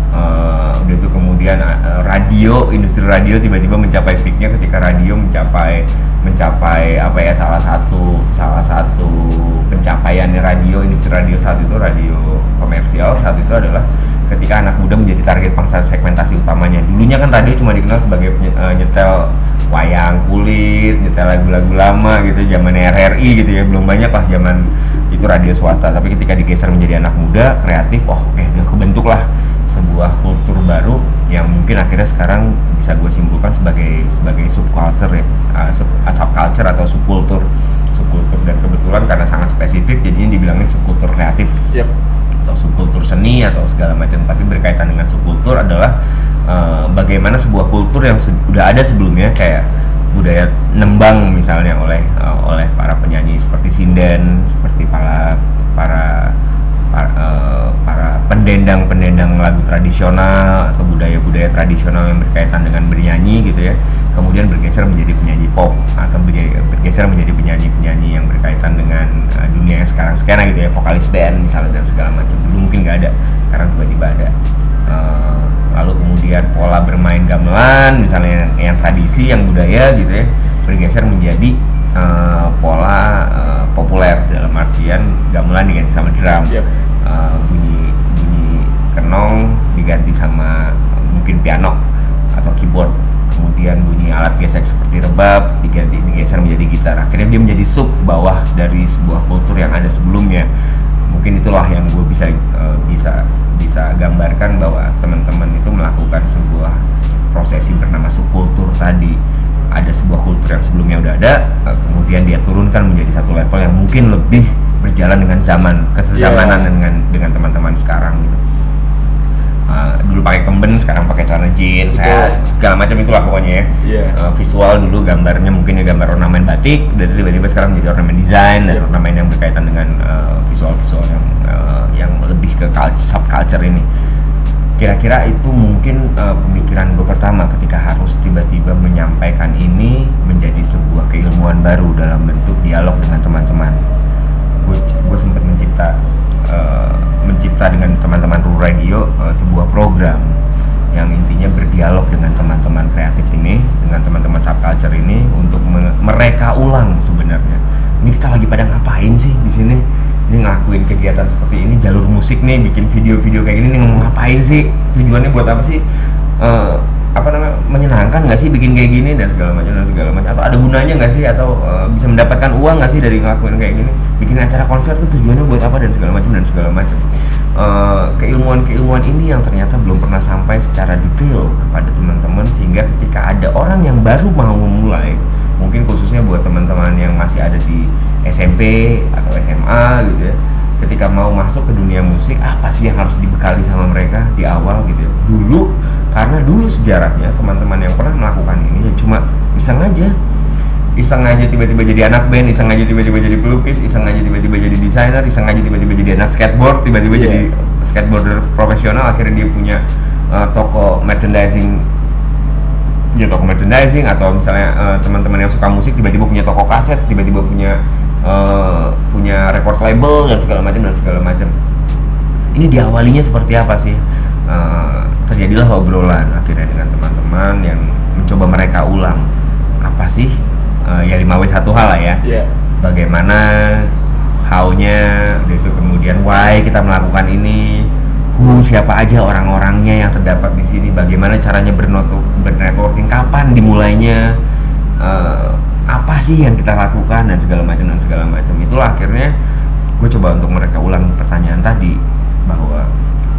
Uh, udah itu kemudian uh, radio, industri radio tiba-tiba mencapai peaknya ketika radio mencapai mencapai apa ya salah satu salah satu pencapaiannya radio, industri radio saat itu, radio komersial saat itu adalah ketika anak muda menjadi target pangsa segmentasi utamanya. Dulunya kan radio cuma dikenal sebagai uh, nyetel wayang kulit, nyetel lagu-lagu lama gitu, zaman R R I gitu ya, belum banyak lah zaman itu radio swasta. Tapi ketika digeser menjadi anak muda kreatif, oh oke okay, dia kebentuk lah sebuah kultur baru yang mungkin akhirnya sekarang bisa gue simpulkan sebagai sebagai subculture ya, uh, sub, uh, subculture atau subkultur subkultur dan kebetulan karena sangat spesifik jadinya dibilangnya subkultur kreatif. Yep. Atau subkultur seni atau segala macam. Tapi berkaitan dengan subkultur adalah uh, bagaimana sebuah kultur yang sudah ada sebelumnya kayak budaya nembang misalnya oleh uh, oleh para penyanyi seperti sinden, seperti para para para, uh, para pendendang-pendendang lagu tradisional atau budaya-budaya tradisional yang berkaitan dengan bernyanyi gitu ya, kemudian bergeser menjadi penyanyi pop atau bergeser menjadi penyanyi-penyanyi yang berkaitan dengan uh, dunia yang sekarang skena gitu ya, vokalis band misalnya dan segala macam. Dulu mungkin nggak ada, sekarang tiba-tiba ada. Uh, lalu kemudian pola bermain gamelan misalnya yang, yang tradisi, yang budaya gitu ya, bergeser menjadi uh, pola uh, populer dalam artian gamelan diganti sama drum. Yep. Uh, bunyi bunyi kenong diganti sama uh, mungkin piano atau keyboard, kemudian bunyi alat gesek seperti rebab diganti digeser menjadi gitar. Akhirnya dia menjadi sub bawah dari sebuah kultur yang ada sebelumnya. Mungkin itulah yang gue bisa uh, bisa bisa gambarkan bahwa teman-teman itu melakukan sebuah prosesi bernama subkultur tadi. Ada sebuah kultur yang sebelumnya udah ada, uh, kemudian dia turunkan menjadi satu level yang mungkin lebih berjalan dengan zaman, kesezamanan yeah. dengan dengan teman-teman sekarang gitu. Uh, dulu pakai kemben, sekarang pakai celana jeans, saya, segala macam itulah pokoknya ya. Yeah. Uh, visual dulu gambarnya mungkin ya gambar ornamen batik, dan tiba-tiba sekarang menjadi ornamen desain dan yeah. ornamen yang berkaitan dengan uh, visual-visual yang uh, yang lebih ke culture, subculture ini. Kira-kira itu mungkin uh, pemikiran gue pertama ketika harus tiba-tiba menyampaikan ini menjadi sebuah keilmuan baru dalam bentuk dialog dengan teman-teman. Gue gue sempat mencipta uh, mencipta dengan teman-teman Ru Radio uh, sebuah program yang intinya berdialog dengan teman-teman kreatif ini, dengan teman-teman subculture ini untuk me- mereka ulang sebenarnya. Ini kita lagi pada ngapain sih di sini? Ini ngelakuin kegiatan seperti ini, jalur musik nih, bikin video-video kayak gini nih, ngapain sih? Tujuannya buat apa sih? Uh, apa namanya, menyenangkan nggak sih bikin kayak gini dan segala macam dan segala macam? Atau ada gunanya nggak sih? Atau uh, bisa mendapatkan uang nggak sih dari ngelakuin kayak gini? Bikin acara konser tuh tujuannya buat apa dan segala macam dan segala macam. Uh, keilmuan-keilmuan ini yang ternyata belum pernah sampai secara detail kepada teman-teman, sehingga ketika ada orang yang baru mau memulai, mungkin khususnya buat teman-teman yang masih ada di S M P atau S M A gitu ya, ketika mau masuk ke dunia musik, apa sih yang harus dibekali sama mereka di awal gitu ya. Dulu, karena dulu sejarahnya teman-teman yang pernah melakukan ini ya cuma iseng aja iseng aja tiba-tiba jadi anak band, iseng aja tiba-tiba jadi pelukis, iseng aja tiba-tiba jadi desainer, iseng aja tiba-tiba jadi anak skateboard, tiba-tiba yeah. jadi skateboarder profesional, akhirnya dia punya uh, toko merchandising punya toko merchandising, atau misalnya uh, teman-teman yang suka musik tiba-tiba punya toko kaset, tiba-tiba punya uh, punya record label dan segala macam dan segala macam. Ini diawalinya seperti apa sih? Uh, terjadilah obrolan akhirnya dengan teman-teman yang mencoba mereka ulang apa sih uh, ya lima W satu H lah ya. Yeah. Bagaimana, how-nya, itu kemudian why kita melakukan ini, who, siapa aja orang-orangnya yang terdapat di sini, bagaimana caranya bernetworking, kapan dimulainya, uh, apa sih yang kita lakukan dan segala macam dan segala macam. Itulah akhirnya gue coba untuk mereka ulang pertanyaan tadi, bahwa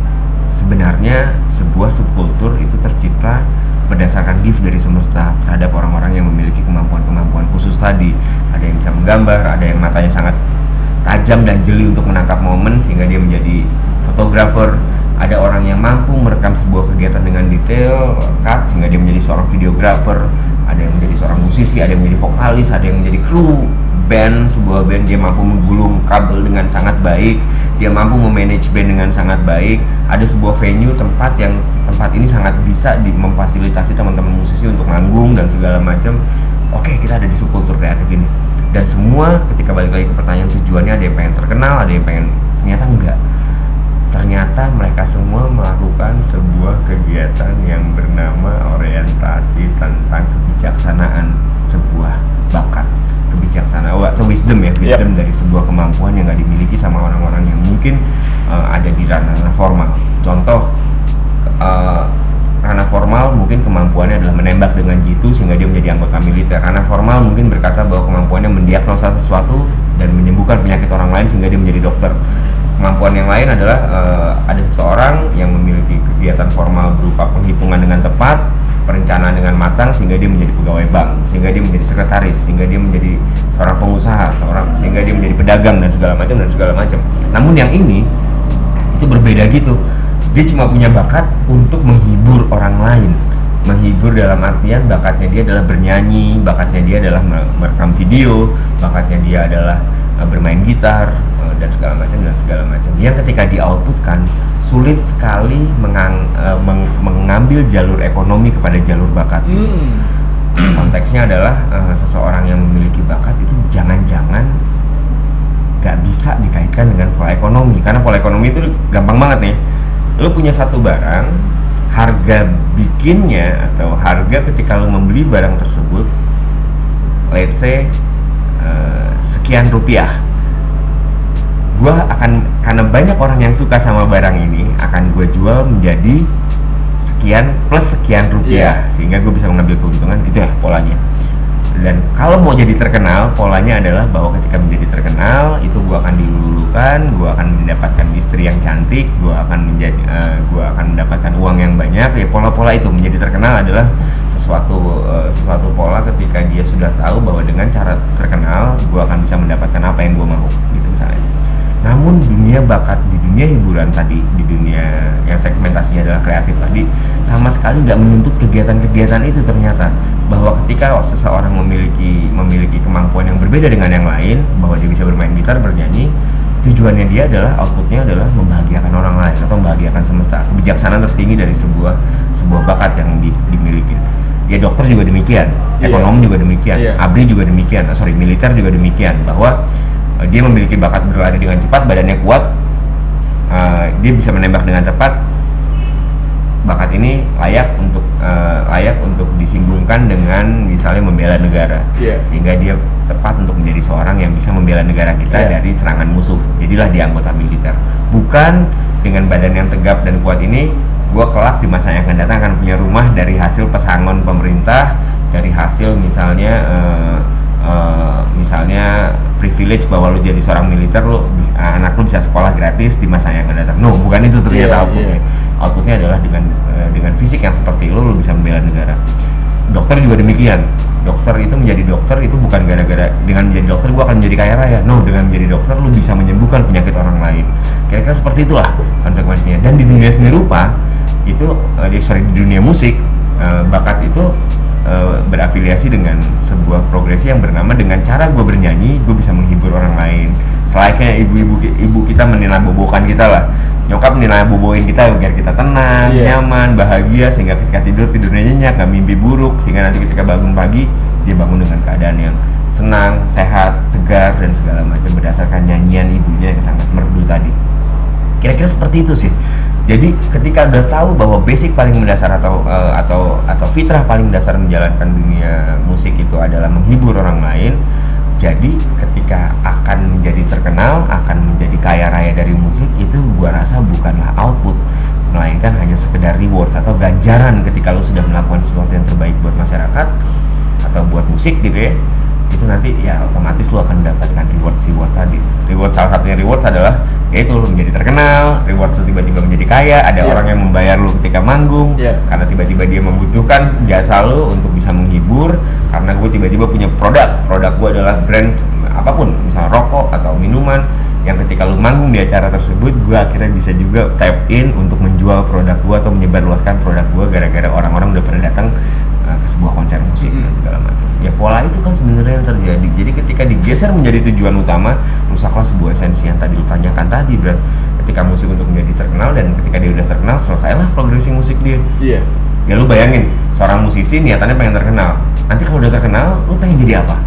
sebenarnya sebuah subkultur itu tercipta berdasarkan gift dari semesta terhadap orang-orang yang memiliki kemampuan-kemampuan khusus tadi. Ada yang bisa menggambar, ada yang matanya sangat tajam dan jeli untuk menangkap momen sehingga dia menjadi fotografer, ada orang yang mampu merekam sebuah kegiatan dengan detail lengkap sehingga dia menjadi seorang videografer, ada yang menjadi seorang musisi, ada yang menjadi vokalis, ada yang menjadi kru band, sebuah band. Dia mampu menggulung kabel dengan sangat baik, dia mampu memanage band dengan sangat baik. Ada sebuah venue, tempat yang tempat ini sangat bisa di, memfasilitasi teman-teman musisi untuk manggung dan segala macam. Oke, kita ada di subkultur kreatif ini. Dan semua ketika balik lagi ke pertanyaan tujuannya, ada yang pengen terkenal, ada yang pengen, ternyata enggak. Ternyata mereka semua melakukan sebuah kegiatan yang bernama orientasi tentang kebijaksanaan sebuah bakat, kebijaksanaan atau wisdom ya, wisdom yep. dari sebuah kemampuan yang nggak dimiliki sama orang-orang yang mungkin uh, ada di ranah formal. Contoh, uh, ranah formal mungkin kemampuannya adalah menembak dengan jitu sehingga dia menjadi anggota militer. Ranah formal mungkin berkata bahwa kemampuannya mendiagnosa sesuatu dan menyembuhkan penyakit orang lain sehingga dia menjadi dokter. Kemampuan yang lain adalah uh, ada seseorang yang memiliki kegiatan formal berupa penghitungan dengan tepat, perencanaan dengan matang sehingga dia menjadi pegawai bank, sehingga dia menjadi sekretaris, sehingga dia menjadi seorang pengusaha, seorang sehingga dia menjadi pedagang dan segala macam dan segala macam. Namun yang ini itu berbeda gitu. Dia cuma punya bakat untuk menghibur orang lain. Menghibur dalam artian bakatnya dia adalah bernyanyi, bakatnya dia adalah merekam video, bakatnya dia adalah bermain gitar dan segala macam dan segala macam. Yang ketika di-outputkan sulit sekali mengang, uh, meng, mengambil jalur ekonomi kepada jalur bakat. Hmm. Konteksnya adalah uh, seseorang yang memiliki bakat itu jangan-jangan gak bisa dikaitkan dengan pola ekonomi, karena pola ekonomi itu gampang banget nih. Lu punya satu barang, harga bikinnya atau harga ketika lu membeli barang tersebut, let's say uh, sekian rupiah. Gue akan, karena banyak orang yang suka sama barang ini, akan gue jual menjadi sekian plus sekian rupiah, yeah. sehingga gue bisa mengambil keuntungan. Itu ya polanya. Dan kalau mau jadi terkenal, polanya adalah bahwa ketika menjadi terkenal itu gue akan dilulukan, gue akan mendapatkan istri yang cantik, gue akan menjadi, uh, gue akan mendapatkan uang yang banyak. Ya pola-pola itu menjadi terkenal adalah sesuatu uh, sesuatu pola ketika dia sudah tahu bahwa dengan cara terkenal gue akan bisa mendapatkan apa yang gue mau, gitu misalnya. Namun dunia bakat di dunia hiburan tadi, di dunia yang segmentasinya adalah kreatif tadi, sama sekali nggak menuntut kegiatan-kegiatan itu ternyata. Bahwa ketika seseorang memiliki memiliki kemampuan yang berbeda dengan yang lain, bahwa dia bisa bermain gitar, bernyanyi, tujuannya dia adalah, outputnya adalah membahagiakan orang lain atau membahagiakan semesta. Kebijaksanaan tertinggi dari sebuah sebuah bakat yang di, dimiliki. Ya dokter juga demikian, ekonom yeah. juga demikian, yeah. abri juga demikian, sorry militer juga demikian, bahwa dia memiliki bakat berlari dengan cepat, badannya kuat, uh, dia bisa menembak dengan tepat. Bakat ini layak untuk uh, layak untuk disinggungkan dengan misalnya membela negara, yeah. sehingga dia tepat untuk menjadi seorang yang bisa membela negara kita yeah. dari serangan musuh. Jadilah dia anggota militer. Bukan dengan badan yang tegap dan kuat ini, gua kelak di masa yang akan datang akan punya rumah dari hasil pesangon pemerintah, dari hasil misalnya uh, Uh, misalnya privilege bahwa lu jadi seorang militer, lu anak lu bisa sekolah gratis di masa yang akan datang. No, bukan itu ternyata yeah, outputnya. Yeah. Outputnya adalah dengan uh, dengan fisik yang seperti lu, lu bisa membela negara. Dokter juga demikian. Dokter itu menjadi dokter itu bukan gara-gara dengan menjadi dokter gua akan menjadi kaya raya. No, dengan menjadi dokter lu bisa menyembuhkan penyakit orang lain. Kira-kira seperti itulah konsekuensinya. Dan di dunia seni rupa itu, uh, di sorry di dunia musik, uh, bakat itu Uh, berafiliasi dengan sebuah progresi yang bernama dengan cara gue bernyanyi, gue bisa menghibur orang lain. Selayaknya ibu-ibu ibu kita meninabobokan kita lah. Nyokap nih boboin kita biar kita tenang, Iya. nyaman, bahagia, sehingga ketika tidur tidurnya nyenyak, nggak mimpi buruk, sehingga nanti ketika bangun pagi dia bangun dengan keadaan yang senang, sehat, segar dan segala macam berdasarkan nyanyian ibunya yang sangat merdu tadi. Kira-kira seperti itu sih. Jadi ketika udah tahu bahwa basic paling mendasar atau uh, atau atau fitrah paling dasar menjalankan dunia musik itu adalah menghibur orang lain. Jadi ketika akan menjadi terkenal, akan menjadi kaya raya dari musik, itu gua rasa bukanlah output, melainkan hanya sekedar rewards atau ganjaran ketika lo sudah melakukan sesuatu yang terbaik buat masyarakat atau buat musik gitu ya. Itu nanti ya otomatis lo akan mendapatkan reward reward tadi. Reward salah satunya rewards adalah yaitu lo menjadi terkenal, reward lo tiba-tiba menjadi kaya, ada Yeah. orang yang membayar lo ketika manggung, Yeah. karena tiba-tiba dia membutuhkan jasa lo untuk bisa menghibur, karena gue tiba-tiba punya produk, produk gue adalah brand apapun, misalnya rokok atau minuman, yang ketika lo manggung di acara tersebut, gue akhirnya bisa juga tap in untuk menjual produk gue atau menyebarluaskan produk gue gara-gara orang-orang udah pernah datang uh, ke sebuah konser musik Mm-hmm. dan segala macam. Ya pola itu kan sebenarnya yang terjadi. Jadi ketika digeser menjadi tujuan utama, rusaklah sebuah esensi yang tadi lu tanyakan tadi, Bro. Ketika musik untuk menjadi terkenal dan ketika dia udah terkenal, selesailah progresi musik dia. Iya. Ya lu bayangin, seorang musisi niatannya pengen terkenal. Nanti kalau udah terkenal, lu pengen jadi apa?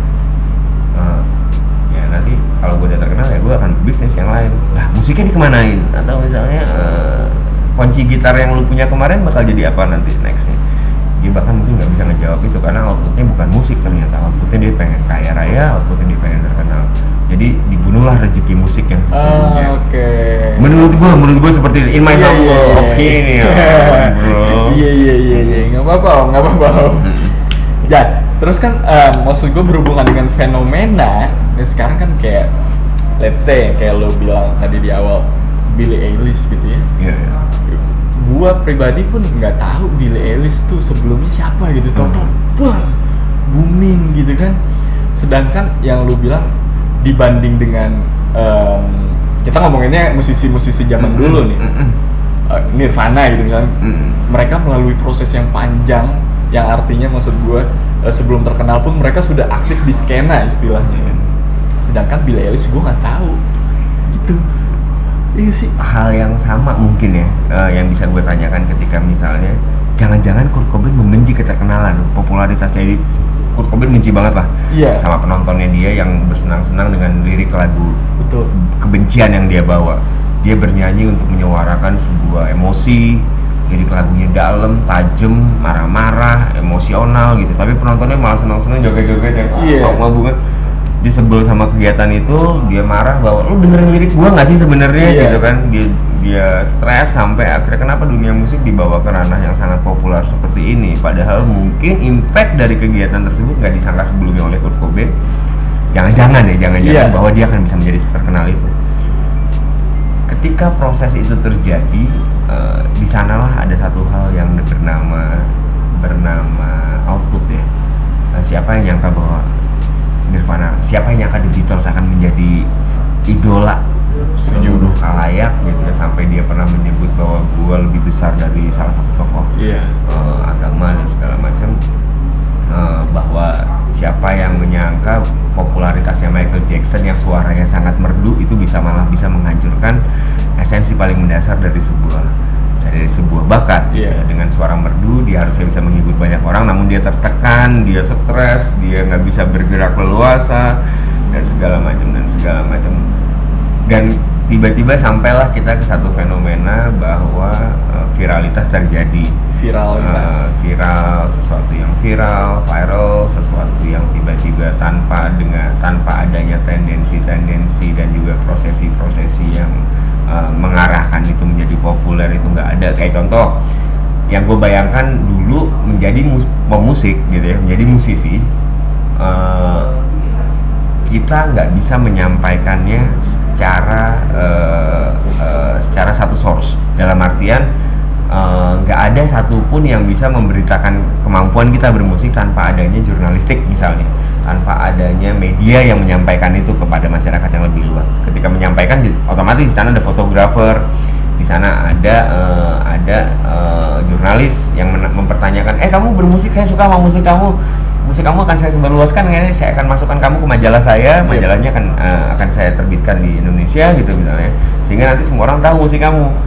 Uh, ya nanti kalau gue udah terkenal ya gue akan bisnis yang lain. Lah musiknya dikemanain? Atau misalnya uh, kunci gitar yang lu punya kemarin bakal jadi apa nanti nextnya? Dia bahkan mungkin nggak bisa ngejawab itu karena outputnya bukan musik, ternyata outputnya dia pengen kaya raya, outputnya dia pengen terkenal. Jadi dibunuhlah rezeki musik yang sesungguhnya. Ah, Oke. Menurut gua, menurut gua seperti itu. In my Iya, humble iya, iya. opinion, bro. Iya iya iya iya, nggak apa-apa, Om, nggak apa-apa. Om. Ya, terus kan eh, maksud gue berhubungan dengan fenomena. Nah, sekarang kan kayak, let's say kayak lo bilang tadi di awal Billie Eilish gitu ya. Iya, iya. Gua pribadi pun nggak tahu Billie Eilish tuh sebelumnya siapa gitu, tau-tau wah booming gitu kan. Sedangkan yang lu bilang dibanding dengan em, kita ngomonginnya musisi-musisi zaman dulu nih, Mm-mm. eh, Nirvana gitu kan, Mm-mm. mereka melalui proses yang panjang, yang artinya maksud gue eh, sebelum terkenal pun mereka sudah aktif di skena istilahnya. Sedangkan Billie Eilish gue nggak tahu gitu. Iya sih. Hal yang sama mungkin ya, eh, yang bisa gue tanyakan ketika misalnya jangan-jangan Kurt Cobain membenci keterkenalan, popularitas. Jadi Kurt Cobain benci banget lah Iya. sama penontonnya dia yang bersenang-senang dengan lirik lagu Betul. kebencian yang dia bawa. Dia bernyanyi untuk menyuarakan sebuah emosi, lirik lagunya dalam, tajam, marah-marah, emosional gitu. Tapi penontonnya malah senang-senang joget-joget dan Iya. mau banget. Dia sebel sama kegiatan itu, dia marah bahwa lu dengerin lirik gua nggak sih sebenarnya Iya. gitu kan. Dia dia stres sampai akhirnya kenapa dunia musik dibawa ke ranah yang sangat populer seperti ini, padahal mungkin impact dari kegiatan tersebut nggak disangka sebelumnya oleh Kurt Cobain. Jangan-jangan ya, jangan-jangan Iya. bahwa dia akan bisa menjadi terkenal itu. Ketika proses itu terjadi, eh, di sanalah ada satu hal yang bernama bernama output ya. Nah, siapa yang nyangka bahwa Nirvana, siapa yang nyangka The Beatles akan menjadi idola seluruh khalayak gitu ya, sampai dia pernah menyebut bahwa gua lebih besar dari salah satu tokoh Iya. eh, agama dan segala macam. Eh, bahwa siapa yang menyangka popularitasnya Michael Jackson yang suaranya sangat merdu itu bisa malah bisa menghancurkan esensi paling mendasar dari sebuah dari sebuah bakat. Iya. Dengan suara merdu dia harusnya bisa menghibur banyak orang, namun dia tertekan, dia stres, dia nggak bisa bergerak leluasa dan segala macam dan segala macam. Dan tiba-tiba sampailah kita ke satu fenomena bahwa uh, viralitas terjadi. Viralitas. Uh, viral, sesuatu yang viral, viral, sesuatu yang tiba-tiba tanpa dengan tanpa adanya tendensi-tendensi dan juga prosesi-prosesi yang uh, mengarahkan itu menjadi populer itu nggak ada. Kayak contoh yang gue bayangkan dulu menjadi mus pemusik gitu ya, menjadi musisi, uh, kita nggak bisa menyampaikannya secara uh, uh, secara satu source, dalam artian nggak uh, ada satupun yang bisa memberitakan kemampuan kita bermusik tanpa adanya jurnalistik misalnya, tanpa adanya media yang menyampaikan itu kepada masyarakat yang lebih luas. Ketika menyampaikan otomatis di sana ada fotografer, di sana ada uh, ada uh, jurnalis yang mempertanyakan, eh kamu bermusik, saya suka sama musik kamu, musik kamu akan saya sebarluaskan, kayaknya saya akan masukkan kamu ke majalah saya, majalahnya akan uh, akan saya terbitkan di Indonesia gitu misalnya, sehingga nanti semua orang tahu musik kamu.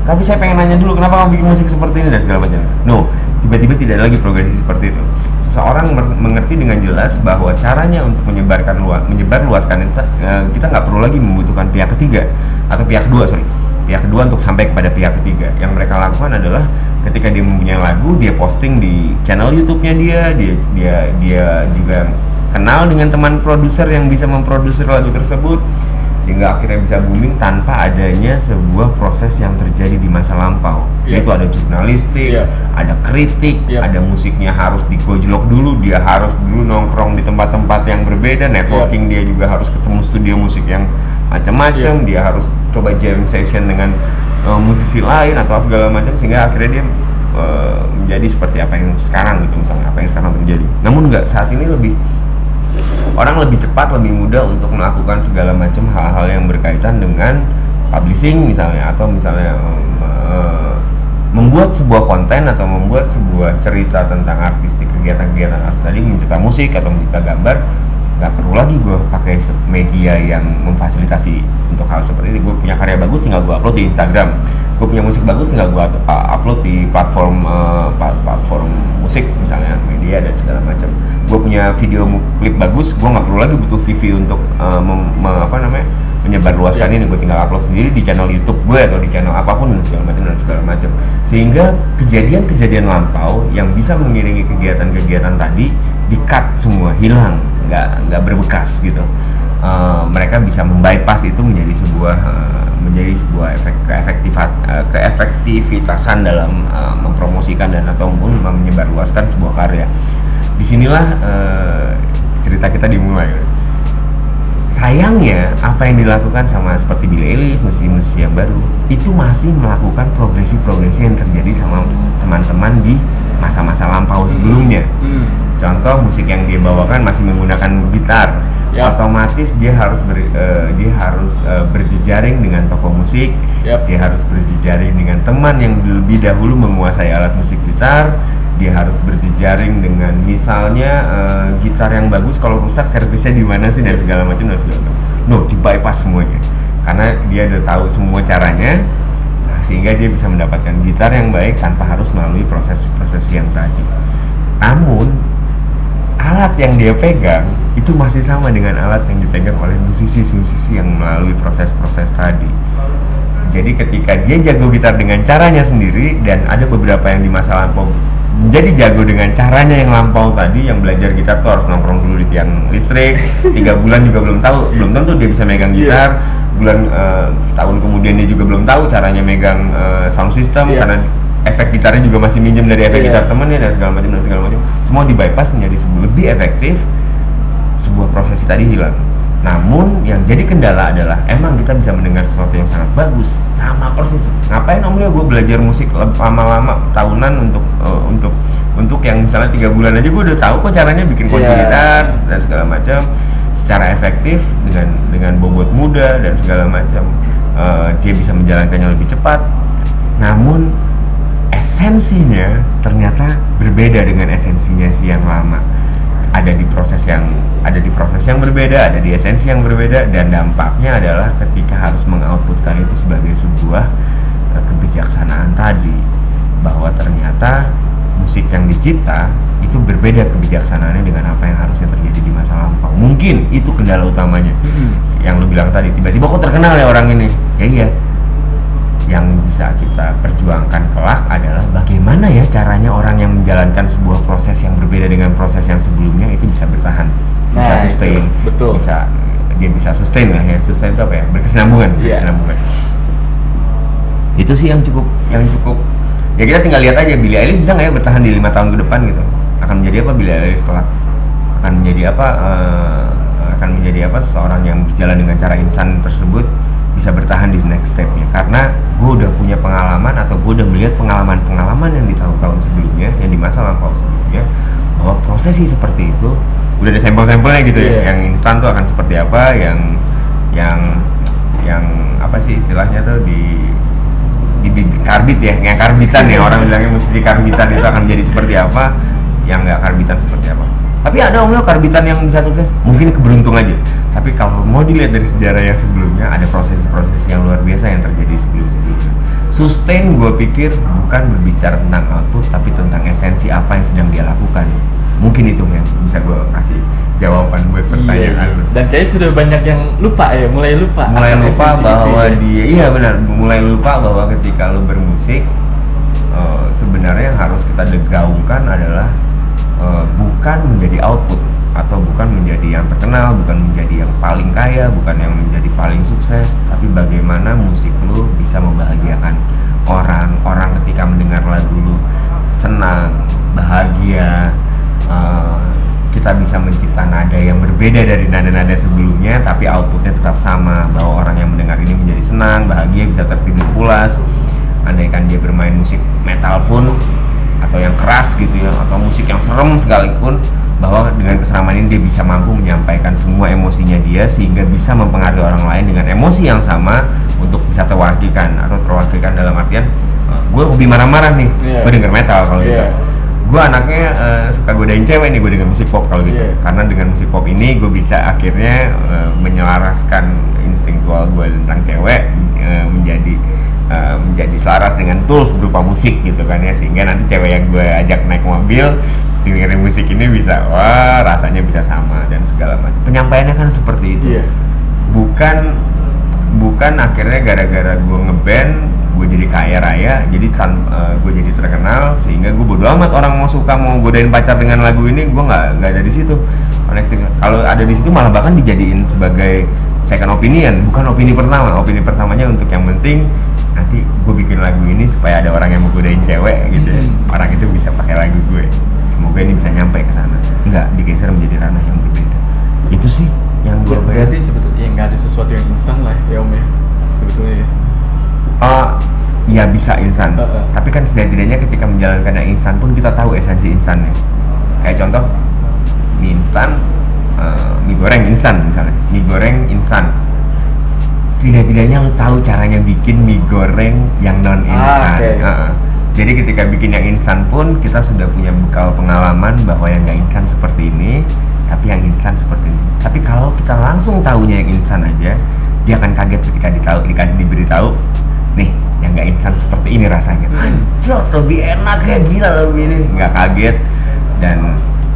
tapi saya pengen nanya dulu kenapa kamu bikin musik seperti ini dan segala macam. No, tiba-tiba tidak ada lagi progresi seperti itu. Seseorang mengerti dengan jelas bahwa caranya untuk menyebarkan luas, menyebar luaskan itu, kita nggak perlu lagi membutuhkan pihak ketiga atau pihak kedua, sorry, pihak kedua untuk sampai kepada pihak ketiga. Yang mereka lakukan adalah ketika dia mempunyai lagu, dia posting di channel YouTube-nya dia, dia dia dia juga kenal dengan teman produser yang bisa memproduksi lagu tersebut, sehingga akhirnya bisa booming tanpa adanya sebuah proses yang terjadi di masa lampau. Yeah. Yaitu ada jurnalistik, yeah. ada kritik, yeah. ada musiknya harus digojlok dulu, dia harus dulu nongkrong di tempat-tempat yang berbeda, networking, yeah. dia juga harus ketemu studio musik yang macam-macam, yeah. dia harus coba jam session dengan uh, musisi lain atau segala macam, sehingga akhirnya dia uh, menjadi seperti apa yang sekarang gitu, misalnya apa yang sekarang terjadi. Namun enggak, saat ini lebih orang lebih cepat, lebih mudah untuk melakukan segala macam hal-hal yang berkaitan dengan publishing misalnya, atau misalnya um, membuat sebuah konten atau membuat sebuah cerita tentang artistik, kegiatan-kegiatan as tadi, mencipta musik atau mencipta gambar. Nggak perlu lagi gue pakai media yang memfasilitasi untuk hal seperti ini. Gue punya karya bagus, tinggal gue upload di Instagram. Gue punya musik bagus, tinggal gue upload di platform uh, platform musik misalnya, media dan segala macam. Gue punya video klip bagus, gue nggak perlu lagi butuh T V untuk uh, mem, me, apa namanya menyebarluaskan yeah. ini. Gue tinggal upload sendiri di channel YouTube gue atau di channel apapun dan segala macam dan segala macam. Sehingga kejadian-kejadian lampau yang bisa mengiringi kegiatan-kegiatan tadi di-cut semua, hilang, nggak nggak berbekas gitu. Uh, mereka bisa membypass itu menjadi sebuah uh, menjadi sebuah efek keefektifan uh, keefektivitasan dalam uh, mempromosikan dan ataupun menyebarluaskan sebuah karya. Disinilah uh, cerita kita dimulai. Sayangnya apa yang dilakukan sama seperti Billie Eilish, musisi-musisi yang baru itu masih melakukan progresi-progresi yang terjadi sama teman-teman di masa-masa lampau sebelumnya. Hmm. Contoh, musik yang dia bawakan masih menggunakan gitar, yep. otomatis dia harus ber, uh, dia harus uh, berjejaring dengan toko musik, yep. dia harus berjejaring dengan teman yang lebih dahulu menguasai alat musik gitar, dia harus berjejaring dengan misalnya uh, gitar yang bagus, kalau rusak servisnya di mana sih dan segala macam dan segala macam. No, di bypass semuanya karena dia udah tahu semua caranya, nah, sehingga dia bisa mendapatkan gitar yang baik tanpa harus melalui proses-proses yang tadi. Namun alat yang dia pegang itu masih sama dengan alat yang dipegang oleh musisi-musisi yang melalui proses-proses tadi. Jadi ketika dia jago gitar dengan caranya sendiri, dan ada beberapa yang di masa lampau menjadi jago dengan caranya yang lampau tadi, yang belajar gitar tuh harus nongkrong dulu di tiang listrik, tiga bulan juga belum tahu, belum tentu dia bisa megang gitar, bulan uh, setahun kemudian dia juga belum tahu caranya megang uh, sound system, yeah. karena efek gitarnya juga masih minjem dari efek yeah. gitar temennya dan segala macam dan segala macam. Semua di bypass menjadi lebih efektif, sebuah prosesi tadi hilang. Namun yang jadi kendala adalah emang kita bisa mendengar sesuatu yang sangat bagus, sama persis. Ngapain om Leo gue belajar musik lama-lama tahunan untuk uh, untuk untuk yang misalnya tiga bulan aja gue udah tahu kok caranya bikin kunci yeah. gitar dan segala macam secara efektif dengan dengan bobot muda dan segala macam. Uh, dia bisa menjalankannya lebih cepat. Namun esensinya ternyata berbeda dengan esensinya si yang lama. Ada di proses yang ada di proses yang berbeda, ada di esensi yang berbeda, dan dampaknya adalah ketika harus mengoutputkan itu sebagai sebuah uh, kebijaksanaan tadi, bahwa ternyata musik yang dicipta itu berbeda kebijaksanaannya dengan apa yang harusnya terjadi di masa lampau. Mungkin itu kendala utamanya. Mm-hmm. Yang lu bilang tadi, tiba-tiba kok terkenal ya orang ini. Ya iya. Yang bisa kita perjuangkan kelak adalah bagaimana ya caranya orang yang menjalankan sebuah proses yang berbeda dengan proses yang sebelumnya itu bisa bertahan, bisa nah, sustain, itu, betul. bisa dia bisa sustain lah ya, sustain itu apa ya, berkesinambungan, yeah. berkesinambungan. Itu sih yang cukup, yang cukup. Ya kita tinggal lihat aja Billie Eilish bisa nggak ya bertahan di lima tahun ke depan gitu. Akan menjadi apa Billie Eilish kelak? Akan menjadi apa? Uh, akan menjadi apa seseorang yang berjalan dengan cara insan tersebut bisa bertahan di next step-nya, karena gue udah punya pengalaman atau gue udah melihat pengalaman-pengalaman yang di tahun-tahun sebelumnya, yang di masa lampau sebelumnya, bahwa prosesi seperti itu udah ada sampel-sampelnya gitu yeah. ya, yang instan tuh akan seperti apa, yang yang yang apa sih istilahnya tuh di di, di karbit ya, yang karbitan ya, orang bilangnya musisi karbitan itu akan menjadi seperti apa, yang nggak karbitan seperti apa. Tapi ada om Leo karbitan yang bisa sukses, mungkin keberuntung aja. Tapi kalau mau dilihat dari sejarah yang sebelumnya, ada proses-proses yang luar biasa yang terjadi sebelum-sebelumnya. sustain gue pikir bukan berbicara tentang output tapi tentang esensi apa yang sedang dia lakukan. Mungkin itu yang bisa gue kasih jawaban buat pertanyaan. Iya, dan kayaknya sudah banyak yang lupa ya, mulai lupa. Mulai lupa bahwa itu, dia, iya benar, mulai lupa bahwa ketika lo bermusik uh, sebenarnya yang harus kita gaungkan adalah uh, bukan menjadi output atau bukan menjadi yang terkenal, bukan menjadi yang paling kaya, bukan yang menjadi paling sukses, tapi bagaimana musik lo bisa membahagiakan orang, orang ketika mendengar lagu lo senang, bahagia. Uh, kita bisa mencipta nada yang berbeda dari nada-nada sebelumnya tapi outputnya tetap sama, bahwa orang yang mendengar ini menjadi senang, bahagia, bisa tertidur pulas. Andaikan dia bermain musik metal pun atau yang keras gitu ya, atau musik yang serem sekalipun, bahwa dengan keseraman ini dia bisa mampu menyampaikan semua emosinya dia sehingga bisa mempengaruhi orang lain dengan emosi yang sama untuk bisa terwakilkan atau terwakilkan dalam artian uh, gue hobi marah-marah nih, yeah. gue denger metal kalau yeah. gitu. Gue anaknya uh, suka godain cewek nih, gue dengan musik pop kalau gitu. Yeah. Karena dengan musik pop ini gue bisa akhirnya uh, menyelaraskan instingtual gue tentang cewek uh, menjadi uh, menjadi selaras dengan tools berupa musik gitu kan ya, sehingga nanti cewek yang gue ajak naik mobil dengerin musik ini bisa, wah rasanya bisa sama dan segala macam. Penyampaiannya kan seperti itu. Yeah. Bukan bukan akhirnya gara-gara gue ngeband gue jadi kaya raya, jadi tan uh, gue jadi terkenal sehingga gue bodo amat orang mau suka mau godain pacar dengan lagu ini, gue nggak nggak ada di situ. Kalau ada di situ malah bahkan dijadiin sebagai second opinion, bukan opini pertama. Opini pertamanya untuk yang penting nanti gue bikin lagu ini supaya ada orang yang mau godain cewek gitu ya. Hmm. Orang itu bisa pakai lagu gue, semoga ini bisa nyampe ke sana. Nggak digeser menjadi ranah yang berbeda. Itu sih yang gue berarti sebetulnya ya nggak ada sesuatu yang instan lah ya Om ya sebetulnya ya. Uh, ya bisa instan, uh, uh. tapi kan setidaknya ketika menjalankan yang instan pun kita tahu esensi instannya. Kayak contoh mie instan, uh, mie goreng instan misalnya, mie goreng instan. Setidak-tidaknya lo tahu caranya bikin mie goreng yang non instan. Ah, okay. uh, uh. Jadi ketika bikin yang instan pun kita sudah punya bekal pengalaman bahwa yang nggak instan seperti ini, tapi yang instan seperti ini. Tapi kalau kita langsung tahunya yang instan aja, dia akan kaget ketika ditahu, dikasih diberitahu. Nih, yang nggak instan seperti ini rasanya. Anjir, lebih enak ya, gila lebih ini. Nggak kaget dan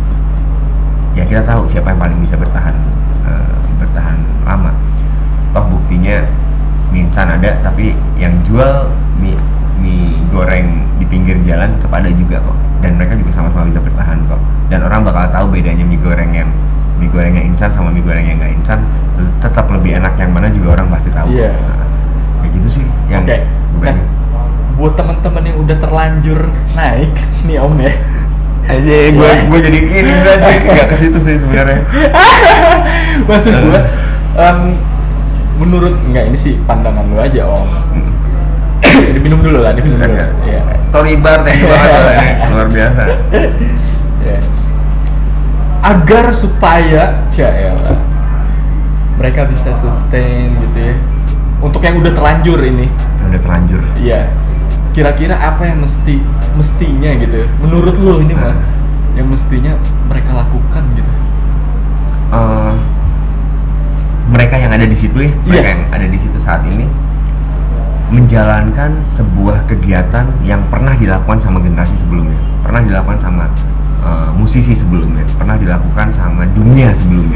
ya kita tahu siapa yang paling bisa bertahan uh, bertahan lama. Toh buktinya mie instan ada, tapi yang jual mie mie goreng di pinggir jalan tetap ada juga kok. Dan mereka juga sama-sama bisa bertahan kok. Dan orang bakal tahu bedanya mie goreng yang mie goreng yang instan sama mie goreng yang nggak instan. Tetap lebih enak yang mana juga orang pasti tahu. Iya. Nah, kayak gitu sih yang okay. Nah, buat teman-teman yang udah terlanjur naik nih Om ya, aja gue gue jadi ini aja nggak ke situ sih sebenarnya. Maksud gue um, menurut enggak ini sih pandangan lu aja Om. Hmm. Diminum dulu lah, diminum dulu. Iya. Tori bar thank you banget luar biasa. Yeah. Agar supaya Ciela mereka bisa sustain gitu ya. Untuk yang udah terlanjur ini. Yang udah terlanjur. Iya. Kira-kira apa yang mesti mestinya gitu? Menurut lo ini mah yang mestinya mereka lakukan gitu? Uh, mereka yang ada di situ ya, mereka yeah. yang ada di situ saat ini menjalankan sebuah kegiatan yang pernah dilakukan sama generasi sebelumnya, pernah dilakukan sama uh, musisi sebelumnya, pernah dilakukan sama dunia sebelumnya.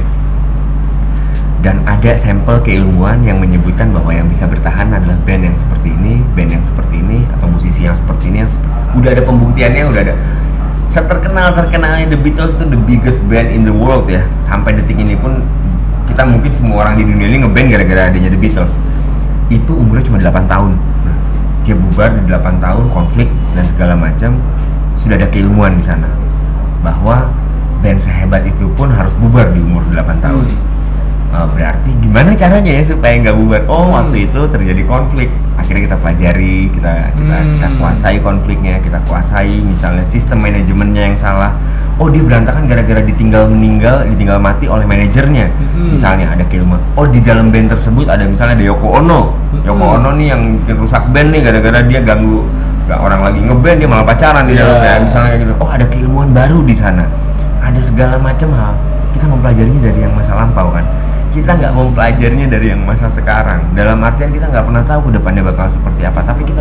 Dan ada sampel keilmuan yang menyebutkan bahwa yang bisa bertahan adalah band yang seperti ini, band yang seperti ini, atau musisi yang seperti ini yang seperti, udah ada pembuktiannya, udah ada. Seterkenal terkenalnya The Beatles itu the biggest band in the world ya. Sampai detik ini pun kita mungkin semua orang di dunia ini ngeband gara-gara adanya The Beatles. Itu umurnya cuma delapan tahun. Nah, dia bubar di delapan tahun, konflik dan segala macam. Sudah ada keilmuan di sana bahwa band sehebat itu pun harus bubar di umur delapan tahun. Hmm. Uh, berarti gimana caranya ya supaya nggak bubar? Oh, hmm. waktu itu terjadi konflik. Akhirnya kita pelajari, kita kita hmm. kita kuasai konfliknya, kita kuasai misalnya sistem manajemennya yang salah. Oh, dia berantakan gara-gara ditinggal meninggal, ditinggal mati oleh manajernya. Hmm. Misalnya ada keilmuan. Oh, di dalam band tersebut ada misalnya ada Yoko Ono. Hmm. Yoko Ono nih yang bikin rusak band nih gara-gara dia ganggu gak orang lagi ngeband, dia malah pacaran di dalam yeah. band. Misalnya kayak gitu. Oh, ada keilmuan baru di sana. Ada segala macam hal. Kita mempelajarinya dari yang masa lampau kan. Kita nggak mempelajarinya dari yang masa sekarang. Dalam artian kita nggak pernah tahu ke depannya bakal seperti apa, tapi kita udah pernah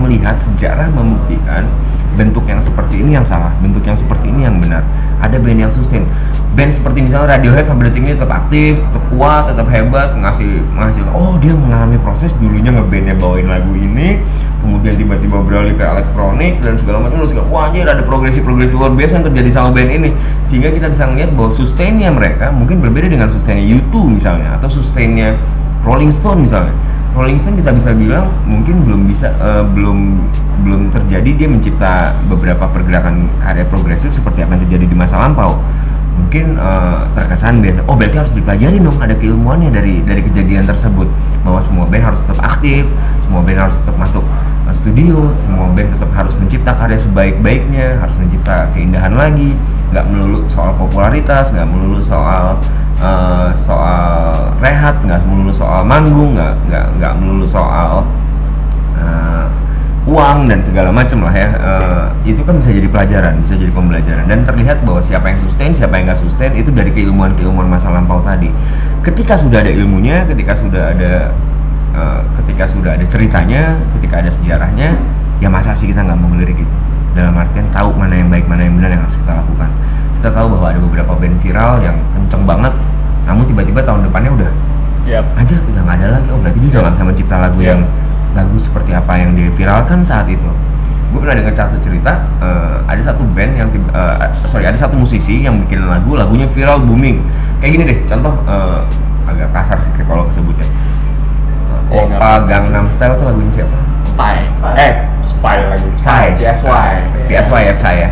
melihat sejarah membuktikan bentuk yang seperti ini yang salah, bentuk yang seperti ini yang benar. Ada band yang sustain, band seperti misalnya Radiohead sampai detik ini tetap aktif, tetap kuat, tetap hebat, ngasih ngasih oh dia mengalami proses dulunya ngebandnya bawain lagu ini, kemudian tiba-tiba beralih ke elektronik dan segala macam, terus wah anjir ada progresi-progresi luar biasa yang terjadi sama band ini, sehingga kita bisa melihat bahwa sustainnya mereka mungkin berbeda dengan sustainnya U two misalnya, atau sustainnya Rolling Stone misalnya. Rolling Stone kita bisa bilang mungkin belum bisa uh, belum belum terjadi dia mencipta beberapa pergerakan karya progresif seperti apa yang terjadi di masa lampau. Mungkin uh, terkesan biasa, oh berarti harus dipelajari dong, ada keilmuannya dari dari kejadian tersebut, bahwa semua band harus tetap aktif, semua band harus tetap masuk uh, studio, semua band tetap harus mencipta karya sebaik-baiknya, harus mencipta keindahan lagi, nggak melulu soal popularitas, nggak melulu soal Uh, soal rehat, nggak melulu soal manggung, nggak nggak nggak melulu soal uh, uang dan segala macam lah ya. Uh, itu kan bisa jadi pelajaran, bisa jadi pembelajaran, dan terlihat bahwa siapa yang sustain, siapa yang nggak sustain itu dari keilmuan-keilmuan masa lampau tadi. Ketika sudah ada ilmunya, ketika sudah ada uh, ketika sudah ada ceritanya, ketika ada sejarahnya, ya masa sih kita nggak mau ngelirik gitu. Dalam artian tahu mana yang baik, mana yang benar yang harus kita lakukan. Kita tahu bahwa ada beberapa band viral yang kenceng banget, namun tiba-tiba tahun depannya udah yep. aja udah nggak ada lagi. Oh berarti dia udah nggak bisa mencipta lagu yep. yang bagus seperti apa yang diviralkan saat itu. Gue pernah dengar satu cerita, uh, ada satu band yang uh, sorry ada satu musisi yang bikin lagu, lagunya viral booming. Kayak gini deh, contoh uh, agak kasar sih kalau kesebutnya. Uh, Oppa Gangnam Style tuh lagunya siapa? Style. Eh, Spy lagi. Psy. P S Y. P S Y ya saya.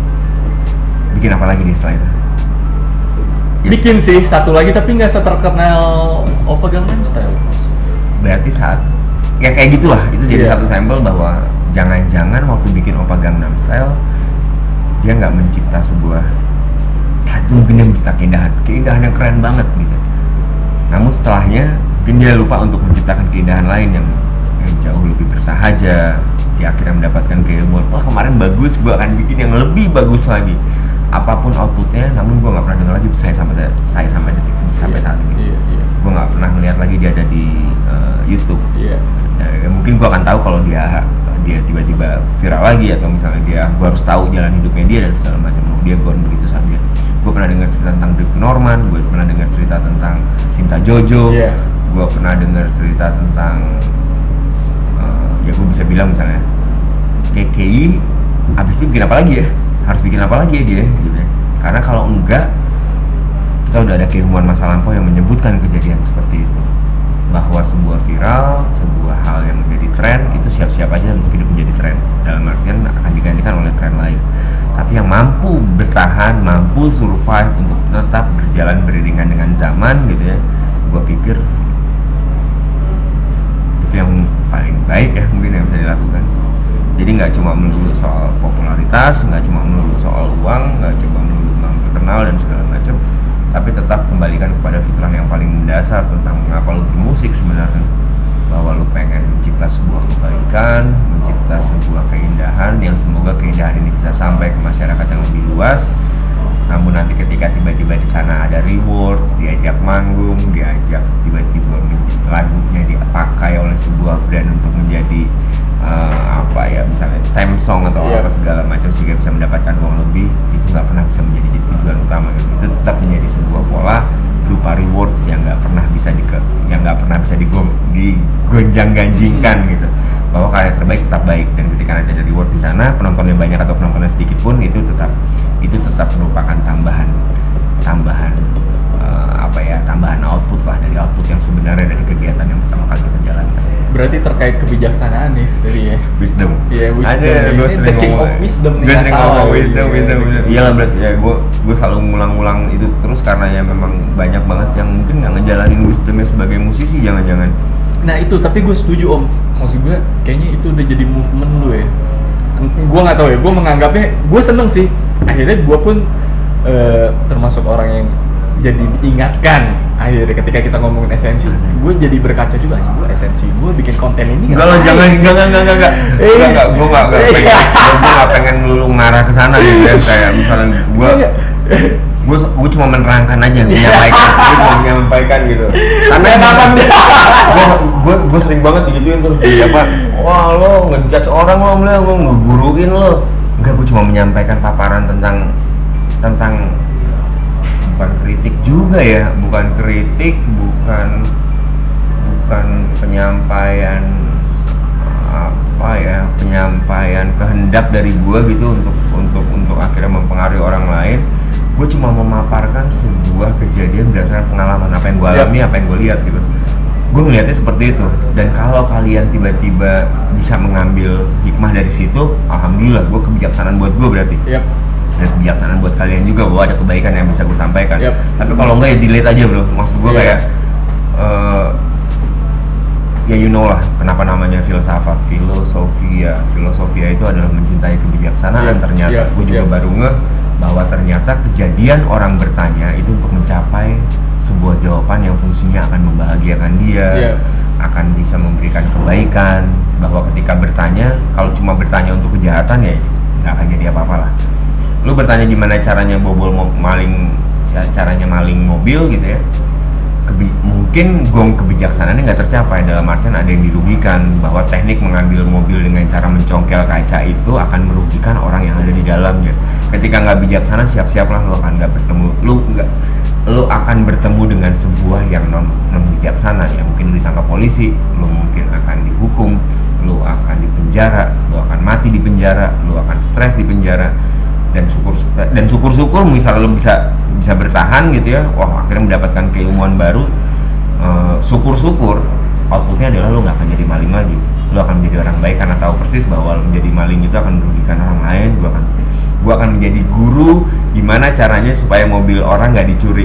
Bikin apa lagi di setelah itu? Yes. Bikin sih satu lagi tapi nggak seterkenal Oppa Gangnam Style. Berarti saat ya kayak gitulah, itu jadi yeah. satu sampel bahwa jangan-jangan waktu bikin Oppa Gangnam Style dia nggak mencipta sebuah saat itu mungkin dia mencipta keindahan, keindahan yang keren banget gitu. Namun setelahnya mungkin dia lupa untuk menciptakan keindahan lain yang yang jauh lebih bersahaja. Dia akhirnya mendapatkan keilmuan, wah kemarin bagus, gue akan bikin yang lebih bagus lagi. Apapun outputnya, namun gue nggak pernah dengar lagi saya sampai saya sampai detik sampai yeah, saat ini. Yeah, yeah. Gue nggak pernah melihat lagi dia ada di uh, YouTube. Yeah. Ya, mungkin gue akan tahu kalau dia dia tiba-tiba viral lagi, atau misalnya dia gue harus tahu jalan hidupnya dia dan segala macam. Dia gone begitu saja. Gue pernah dengar cerita tentang Drifty Norman, gue pernah dengar cerita tentang Sinta Jojo, yeah. gue pernah dengar cerita tentang uh, ya gue bisa bilang misalnya K K I, abis itu bikin apa lagi ya? Harus bikin apa lagi ya dia gitu ya. Karena kalau enggak, kita udah ada keilmuan masa lampau yang menyebutkan kejadian seperti itu, bahwa sebuah viral, sebuah hal yang menjadi tren itu siap-siap aja untuk hidup menjadi tren, dalam artian akan digantikan oleh tren lain. Tapi yang mampu bertahan, mampu survive untuk tetap berjalan beriringan dengan zaman gitu ya, gue pikir itu yang paling baik ya mungkin yang bisa dilakukan. Jadi nggak cuma melulu soal popularitas, nggak cuma melulu soal uang, nggak cuma melulu terkenal dan segala macam, tapi tetap kembalikan kepada fitrah yang paling mendasar tentang mengapa lu bermusik sebenarnya, bahwa lu pengen mencipta sebuah kebaikan, mencipta sebuah keindahan yang semoga keindahan ini bisa sampai ke masyarakat yang lebih luas. Namun nanti ketika tiba-tiba di sana ada reward, diajak manggung, diajak tiba-tiba lagunya dipakai oleh sebuah brand untuk menjadi uh, apa ya misalnya theme song atau yeah. apa segala macam sehingga bisa mendapatkan uang lebih, itu nggak pernah bisa menjadi tujuan utama gitu. Itu tetap menjadi sebuah pola berupa rewards yang nggak pernah bisa di yang nggak pernah bisa digonjang-ganjingkan hmm. gitu, bahwa karya terbaik tetap baik, dan ketika nanti ada reward di sana, penontonnya banyak atau penontonnya sedikit pun itu tetap itu tetap merupakan tambahan tambahan uh, apa ya tambahan output lah dari output yang sebenarnya dari kegiatan yang pertama kali kita jalankan. Berarti terkait kebijaksanaan ya dari ya wisdom. Iya, yeah, wisdom. Ada, gue sering ngomong of wisdom nih. Gue sering ngomong wisdom, wisdom, wisdom. Iya lah berarti ya gue gue selalu ngulang-ngulang itu terus karena ya memang banyak banget yang mungkin nggak ngejalanin wisdomnya sebagai musisi, jangan-jangan. Nah itu, tapi gue setuju om. Maksud gue kayaknya itu udah jadi movement lu ya. Gue nggak tahu ya, gue menganggapnya gue seneng sih. Akhirnya gue pun uh, termasuk orang yang jadi diingatkan akhirnya ketika kita ngomongin esensi, gue jadi berkaca juga, gue esensi gue bikin konten ini enggak lo jangan enggak enggak enggak enggak enggak enggak gue enggak enggak pengen gue enggak pengen melulu ngarah ke sana gitu ya, kayak misalnya gue gue gue cuma menerangkan aja, menyampaikan, gue cuma menyampaikan gitu. Karena Kenapa dia? gue gue gue sering banget digituin terus di apa, wah lo ngejudge orang lo, lo gue ngeguruin lo. Enggak, gue cuma menyampaikan paparan tentang tentang bukan kritik juga ya, bukan kritik, bukan bukan penyampaian apa ya, penyampaian kehendak dari gue gitu untuk untuk untuk akhirnya mempengaruhi orang lain. Gue cuma memaparkan sebuah kejadian berdasarkan pengalaman apa yang gue alami, yep. apa yang gue lihat gitu. Gue melihatnya seperti itu. Dan kalau kalian tiba-tiba bisa mengambil hikmah dari situ, alhamdulillah, gue kebijaksanaan buat gue berarti. Yep. Dan kebijaksanaan buat kalian juga bahwa ada kebaikan yang bisa gue sampaikan. Yep. Tapi kalau enggak ya delete aja bro. Maksud gue yeah. kayak uh, ya you know lah kenapa namanya filsafat, filosofia. Filosofia itu adalah mencintai kebijaksanaan. Yeah. Ternyata yeah. gue juga yeah. baru ngeh bahwa ternyata kejadian orang bertanya itu untuk mencapai sebuah jawaban yang fungsinya akan membahagiakan dia, yeah. akan bisa memberikan kebaikan. Bahwa ketika bertanya, kalau cuma bertanya untuk kejahatan ya nggak akan jadi apa-apa lah. Lu bertanya gimana caranya bobol mo- maling, caranya maling mobil gitu ya, Kebi- mungkin gong kebijaksanaannya nggak tercapai, dalam artian ada yang dirugikan, bahwa teknik mengambil mobil dengan cara mencongkel kaca itu akan merugikan orang yang ada di dalamnya. Ketika nggak bijaksana, siap-siaplah lo akan nggak bertemu, lu nggak, lu akan bertemu dengan sebuah yang non non bijaksana ya. Mungkin lu ditangkap polisi, lu mungkin akan dihukum, lu akan dipenjara, lu akan mati di penjara, lu akan stres di penjara. Dan syukur dan syukur-syukur misalnya lo bisa bisa bertahan gitu ya, wah akhirnya mendapatkan keilmuan baru, uh, syukur-syukur outputnya adalah lo nggak akan jadi maling lagi, lo akan menjadi orang baik karena tahu persis bahwa lo menjadi maling itu akan merugikan orang lain. Gua akan gua akan menjadi guru gimana caranya supaya mobil orang nggak dicuri,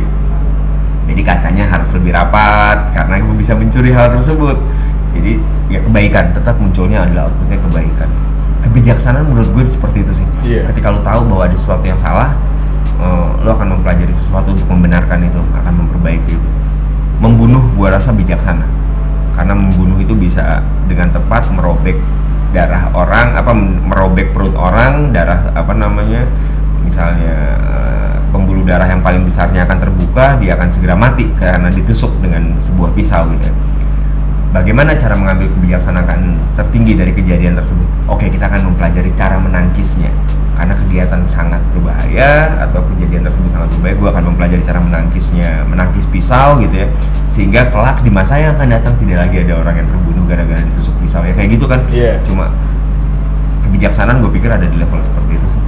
jadi kacanya harus lebih rapat karena gue bisa mencuri hal tersebut. Jadi ya kebaikan tetap munculnya adalah outputnya kebaikan. Kebijaksanaan menurut gue seperti itu sih. Yeah. Ketika lo tahu bahwa ada sesuatu yang salah, uh, lo akan mempelajari sesuatu untuk membenarkan itu, akan memperbaiki itu. Membunuh gue rasa bijaksana, karena membunuh itu bisa dengan tepat merobek darah orang, apa merobek perut orang, darah apa namanya, misalnya uh, pembuluh darah yang paling besarnya akan terbuka, dia akan segera mati karena ditusuk dengan sebuah pisau gitu. Bagaimana cara mengambil kebijaksanaan tertinggi dari kejadian tersebut? Oke, kita akan mempelajari cara menangkisnya. Karena kegiatan sangat berbahaya atau kejadian tersebut sangat berbahaya, gue akan mempelajari cara menangkisnya, menangkis pisau gitu ya. Sehingga kelak di masa yang akan datang tidak lagi ada orang yang terbunuh gara-gara ditusuk pisau ya, kayak gitu kan? Iya. Yeah. Cuma kebijaksanaan gue pikir ada di level seperti itu sih.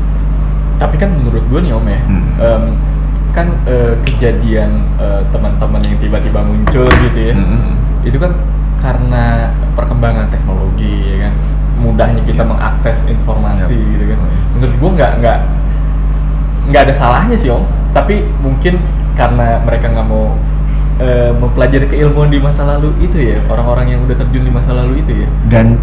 Tapi kan menurut gue nih Om ya, hmm. um, kan uh, kejadian uh, teman-teman yang tiba-tiba muncul gitu ya, hmm. itu kan karena perkembangan teknologi ya kan, mudahnya kita yeah. mengakses informasi yeah. gitu kan. Menurut gue nggak nggak nggak ada salahnya sih Om, tapi mungkin karena mereka nggak mau uh, mempelajari keilmuan di masa lalu itu ya, orang-orang yang udah terjun di masa lalu itu ya. Dan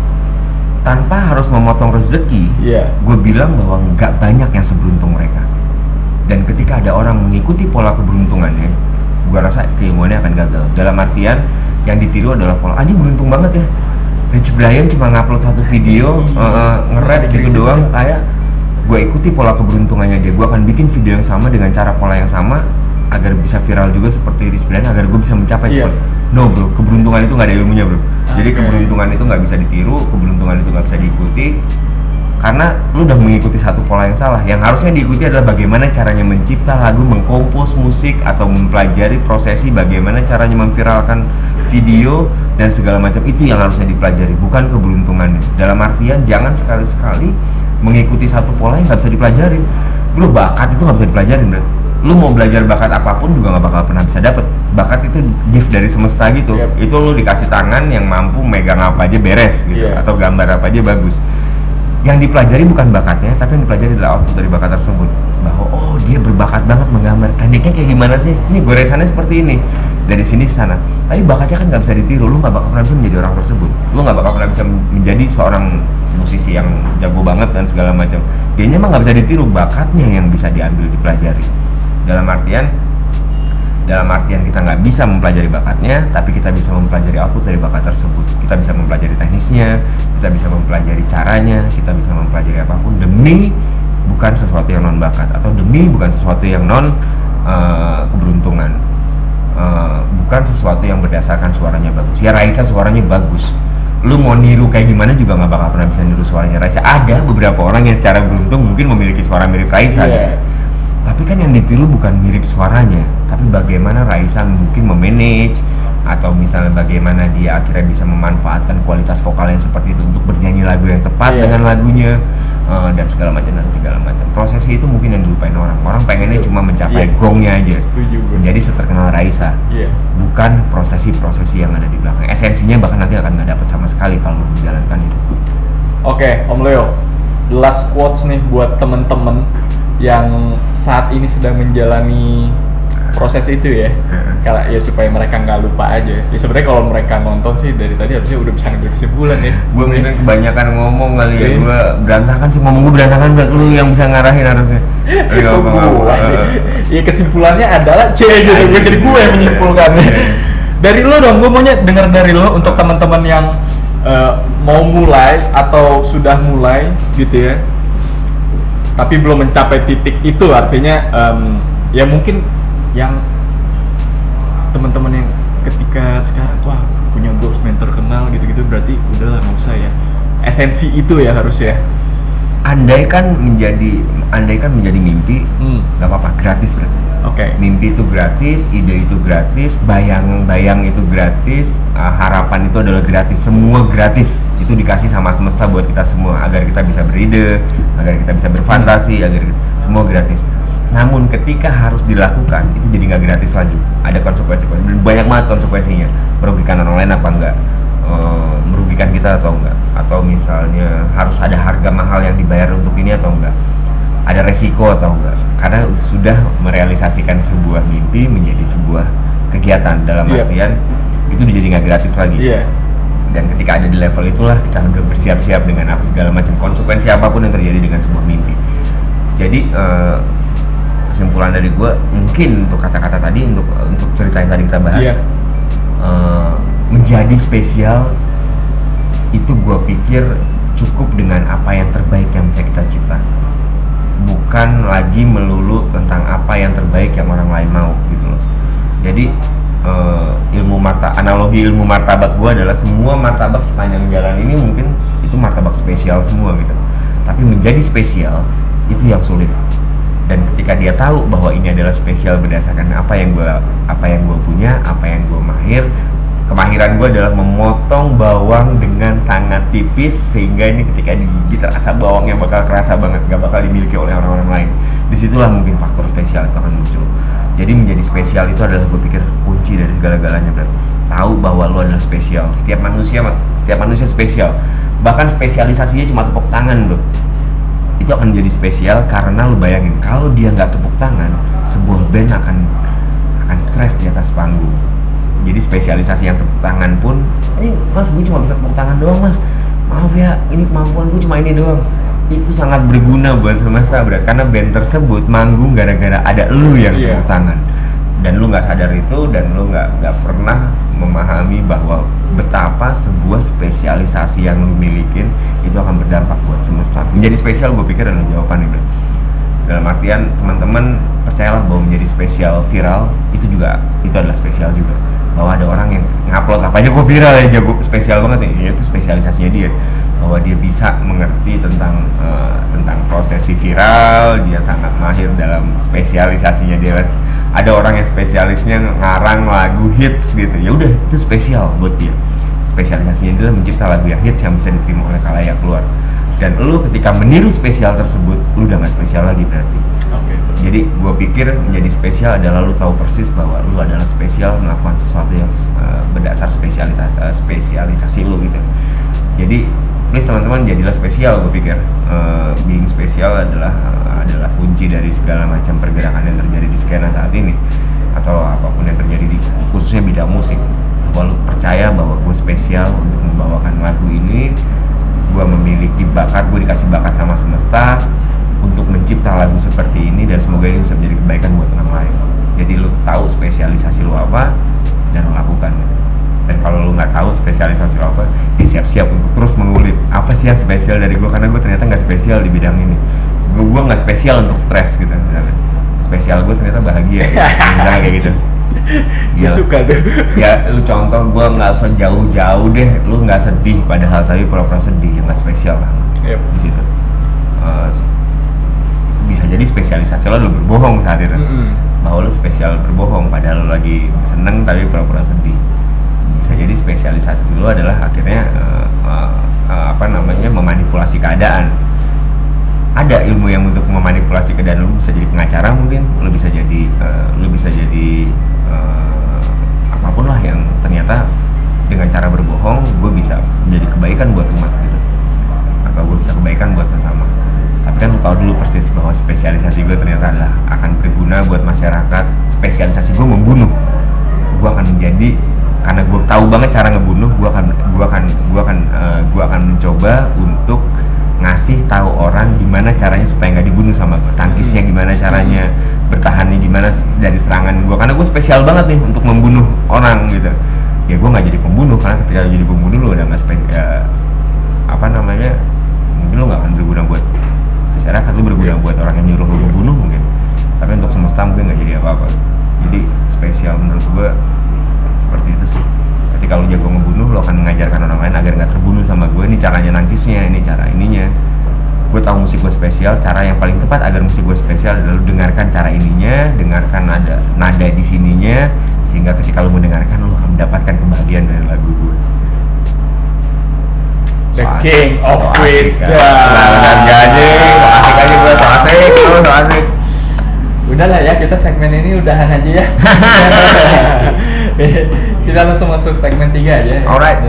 tanpa harus memotong rezeki, yeah. gue bilang bahwa nggak banyak yang seberuntung mereka. Dan ketika ada orang mengikuti pola keberuntungannya, gue rasa keilmuannya akan gagal. Dalam artian yang ditiru adalah pola, anjing beruntung banget ya, Rich Brian cuma ngupload satu video, uh, nge-rap gitu doang, kayak gue ikuti pola keberuntungannya dia, gue akan bikin video yang sama dengan cara pola yang sama agar bisa viral juga seperti Rich Brian, agar gue bisa mencapai yeah. seperti. No bro, keberuntungan itu nggak ada ilmunya bro. Jadi okay. keberuntungan itu nggak bisa ditiru, keberuntungan itu nggak bisa diikuti, karena lu udah mengikuti satu pola yang salah. Yang harusnya diikuti adalah bagaimana caranya mencipta lagu, mengkompos musik, atau mempelajari prosesi bagaimana caranya memviralkan video dan segala macam. Itu yang harusnya dipelajari, bukan keberuntungannya. Dalam artian jangan sekali-sekali mengikuti satu pola yang nggak bisa dipelajarin. Bro, bakat itu nggak bisa dipelajarin bro. Lu mau belajar bakat apapun juga nggak bakal pernah bisa dapet. Bakat itu gift dari semesta gitu. Yep. Itu lu dikasih tangan yang mampu megang apa aja beres gitu, yeah. atau gambar apa aja bagus. Yang dipelajari bukan bakatnya, tapi yang dipelajari adalah output dari bakat tersebut. Bahwa oh dia berbakat banget menggambar, tekniknya kayak gimana sih? Ini goresannya seperti ini, dari sini ke sana. Tapi bakatnya kan nggak bisa ditiru, lu nggak bakal pernah bisa menjadi orang tersebut. Lu nggak bakal pernah bisa menjadi seorang musisi yang jago banget dan segala macam. Dianya mah nggak bisa ditiru, bakatnya yang bisa diambil, dipelajari. Dalam artian, dalam artian kita nggak bisa mempelajari bakatnya, tapi kita bisa mempelajari output dari bakat tersebut. Kita bisa mempelajari teknisnya, kita bisa mempelajari caranya, kita bisa mempelajari apapun demi bukan sesuatu yang non bakat, atau demi bukan sesuatu yang non uh, keberuntungan, uh, bukan sesuatu yang berdasarkan suaranya bagus. Ya Raisa suaranya bagus, lu mau niru kayak gimana juga nggak bakal pernah bisa niru suaranya Raisa. Ada beberapa orang yang secara beruntung mungkin memiliki suara mirip Raisa, yeah. gitu. Tapi kan yang ditiru bukan mirip suaranya, tapi bagaimana Raisa mungkin memanage, atau misalnya bagaimana dia akhirnya bisa memanfaatkan kualitas vokalnya seperti itu untuk bernyanyi lagu yang tepat yeah. dengan lagunya, uh, dan segala macam dan segala macam. Prosesi itu mungkin yang dilupain orang. Orang pengennya cuma mencapai yeah. gongnya aja, Setuju, menjadi seterkenal Raisa, yeah. bukan prosesi-prosesi yang ada di belakang. Esensinya bahkan nanti akan nggak dapat sama sekali kalau menjalankan itu. Oke, okay, Om Leo, the last quotes nih buat temen-temen yang saat ini sedang menjalani proses itu ya, kalau ya supaya mereka nggak lupa aja. Ya sebenarnya kalau mereka nonton sih dari tadi harusnya udah bisa ngambil kesimpulan ya. Gue mungkin kebanyakan ngomong kali ya, gue berantakan sih ngomong gue berantakan, buat lu yang bisa ngarahin harusnya. Gak apa-apa. Ya kesimpulannya adalah c gitu, gue jadi gue yang menyimpulkannya. Dari lo dong, gue maunya dengar dari lo untuk teman-teman yang uh, mau mulai atau sudah mulai gitu ya, tapi belum mencapai titik itu, artinya um, ya mungkin yang teman-teman yang ketika sekarang wah punya goals main terkenal gitu-gitu, berarti udahlah nggak usah ya, esensi itu ya harus ya. Andai kan menjadi andai kan menjadi mimpi, nggak hmm. apa-apa, gratis berarti. Oke. Okay. Mimpi itu gratis, ide itu gratis, bayang-bayang itu gratis, uh, harapan itu adalah gratis, semua gratis. Itu dikasih sama semesta buat kita semua agar kita bisa beride, agar kita bisa berfantasi, agar kita, semua gratis. Namun ketika harus dilakukan itu jadi nggak gratis lagi, ada konsekuensi, dan banyak banget konsekuensinya. Merugikan orang lain apa enggak, e, merugikan kita atau enggak, atau misalnya harus ada harga mahal yang dibayar untuk ini atau enggak, ada resiko atau enggak, karena sudah merealisasikan sebuah mimpi menjadi sebuah kegiatan dalam yeah. artian itu jadi nggak gratis lagi. Yeah. Dan ketika ada di level itulah kita udah bersiap-siap dengan apa segala macam konsekuensi apapun yang terjadi dengan sebuah mimpi. Jadi uh, kesimpulan dari gue mungkin untuk kata-kata tadi, untuk untuk cerita yang tadi kita bahas, yeah. uh, menjadi spesial itu gue pikir cukup dengan apa yang terbaik yang bisa kita cipta, bukan lagi melulu tentang apa yang terbaik yang orang lain mau gitu loh. Jadi uh, ilmu marta analogi ilmu martabak gue adalah semua martabak sepanjang jalan ini mungkin itu martabak spesial semua gitu, tapi menjadi spesial itu yang sulit. Dan ketika dia tahu bahwa ini adalah spesial berdasarkan apa yang gue apa yang gue punya, apa yang gue mahir, kemahiran gue adalah memotong bawang dengan sangat tipis sehingga ini ketika digigit rasa bawangnya bakal kerasa banget, gak bakal dimiliki oleh orang-orang lain. Disitulah mungkin faktor spesial itu akan muncul. Jadi menjadi spesial itu adalah gue pikir kunci dari segala-galanya, bro. Tahu bahwa lo adalah spesial. Setiap manusia, setiap manusia spesial. Bahkan spesialisasinya cuma tepuk tangan, bro. Itu akan menjadi spesial karena lu bayangin kalau dia nggak tepuk tangan, sebuah band akan akan stres di atas panggung. Jadi spesialisasi yang tepuk tangan pun, ini mas gue cuma bisa tepuk tangan doang mas, maaf ya ini kemampuan gue cuma ini doang. Itu sangat berguna buat semesta, berat, karena band tersebut manggung gara-gara ada lu yang yeah. tepuk tangan, dan lu nggak sadar itu, dan lu nggak nggak pernah memahami bahwa betapa sebuah spesialisasi yang lu milikin itu akan berdampak buat semesta. Menjadi spesial gue pikir adalah jawabannya, bro. Dalam artian teman-teman percayalah bahwa menjadi spesial viral itu juga itu adalah spesial juga. Bahwa ada orang yang ngupload apa aja kok viral ya, jago spesial banget nih, ya itu spesialisasinya dia. Bahwa dia bisa mengerti tentang uh, tentang prosesi viral, dia sangat mahir dalam spesialisasinya dia. Ada orang yang spesialisnya ngarang lagu hits gitu, ya udah itu spesial buat dia. Spesialisasinya dia mencipta lagu yang hits yang bisa diterima oleh khalayak luar. Dan lu ketika meniru spesial tersebut, lu udah gak spesial lagi berarti. Okay. Jadi gue pikir menjadi spesial adalah lu tahu persis bahwa lu adalah spesial melakukan sesuatu yang uh, berdasar spesialitas uh, spesialisasi lu gitu. Jadi please teman-teman jadilah spesial, gue pikir uh, being spesial adalah uh, adalah kunci dari segala macam pergerakan yang terjadi di skena saat ini atau apapun yang terjadi di khususnya bidang musik. Bahwa lu percaya bahwa gue spesial untuk membawakan lagu ini, gue memiliki bakat, gue dikasih bakat sama semesta untuk mencipta lagu seperti ini, dan semoga ini bisa menjadi kebaikan buat orang lain. Jadi lu tahu spesialisasi lu apa dan lu lakukan. Dan kalau lu nggak tahu spesialisasi lu apa, ya siap-siap untuk terus mengulik apa sih yang spesial dari gue, karena gue ternyata nggak spesial di bidang ini. gue gue nggak spesial untuk stres gitu misalnya. Spesial gue ternyata bahagia gitu. Misalnya kayak gitu. Gue suka tuh. Ya lu contoh gue nggak usah jauh-jauh deh, lu nggak sedih padahal tapi pura-pura sedih, nggak spesial lah. Yep. Di situ uh, bisa jadi spesialisasi lo lu berbohong saat itu. Mm-hmm. Bahwa lu spesial berbohong padahal lu lagi seneng tapi pura-pura sedih. Bisa jadi spesialisasi lu adalah akhirnya uh, uh, uh, apa namanya memanipulasi keadaan. Ada ilmu yang untuk memanipulasi keadaan, lu bisa jadi pengacara mungkin, lu bisa jadi uh, lu bisa jadi uh, apapun lah yang ternyata dengan cara berbohong gue bisa menjadi kebaikan buat umat gitu, atau gue bisa kebaikan buat sesama. Tapi kan lu tahu dulu persis bahwa spesialisasi gue ternyata adalah akan berguna buat masyarakat. Spesialisasi gue membunuh, gue akan menjadi, karena gue tahu banget cara ngebunuh, gue akan gue akan gue akan uh, gue akan mencoba untuk ngasih tahu orang gimana caranya supaya nggak dibunuh sama gue, tangkisnya gimana caranya, bertahannya gimana dari serangan gue, karena gue spesial banget nih untuk membunuh orang gitu. Ya gue nggak jadi pembunuh, karena ketika lo jadi pembunuh lo udah nggak spe- ya, apa namanya, mungkin lo nggak akan berguna buat masyarakat, lo berguna buat orang yang nyuruh lo membunuh mungkin, tapi untuk semesta mungkin nggak jadi apa-apa. Jadi spesial menurut gue seperti itu sih. Ketika lo jago ngebunuh, lo akan mengajarkan orang lain agar nggak terbunuh sama gue. Ini caranya nangkisnya, ini cara ininya. Gue tahu musik gue spesial. Cara yang paling tepat agar musik gue spesial adalah lo dengarkan cara ininya, dengarkan nada nada di sininya, sehingga ketika lo mendengarkan lo akan mendapatkan kebahagiaan dari lagu gue. The so King of so Wisdom. Nah, gaji, asik aja gue, so asik, lo so asik. Udah lah ya, kita segmen ini udahan aja ya. Kita langsung masuk segmen tiga aja. Alright.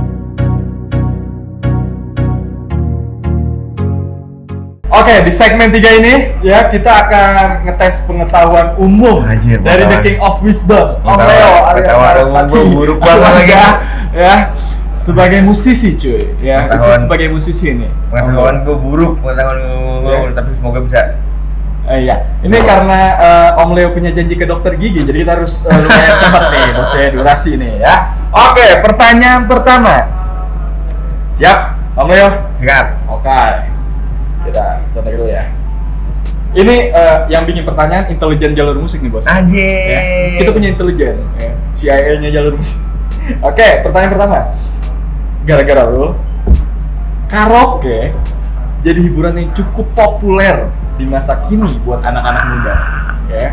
Oke, di segmen tiga ini ya kita akan ngetes pengetahuan umum Anjir, dari The King of Wisdom, Om Leo alias Pati. Buruk banget lagi ya. Sebagai musisi cuy, ya khusus sebagai musisi nih. Pengetahuan gue buruk, pengetahuan gue, ya. Tapi semoga bisa. Uh, iya, ini oh. karena uh, Om Leo punya janji ke dokter gigi, jadi kita harus uh, lumayan cepat nih, bosnya durasi nih ya. Oke, pertanyaan pertama. Siap, Om Leo? Siap. Oke, kita contoh dulu ya. Ini uh, yang bikin pertanyaan intelijen jalur musik nih bos. Anjir. Ya, kita punya intelijen, ya. C I A-nya jalur musik. Oke, pertanyaan pertama. Gara-gara lu, karaoke jadi hiburan yang cukup populer di masa kini buat anak-anak muda, ya.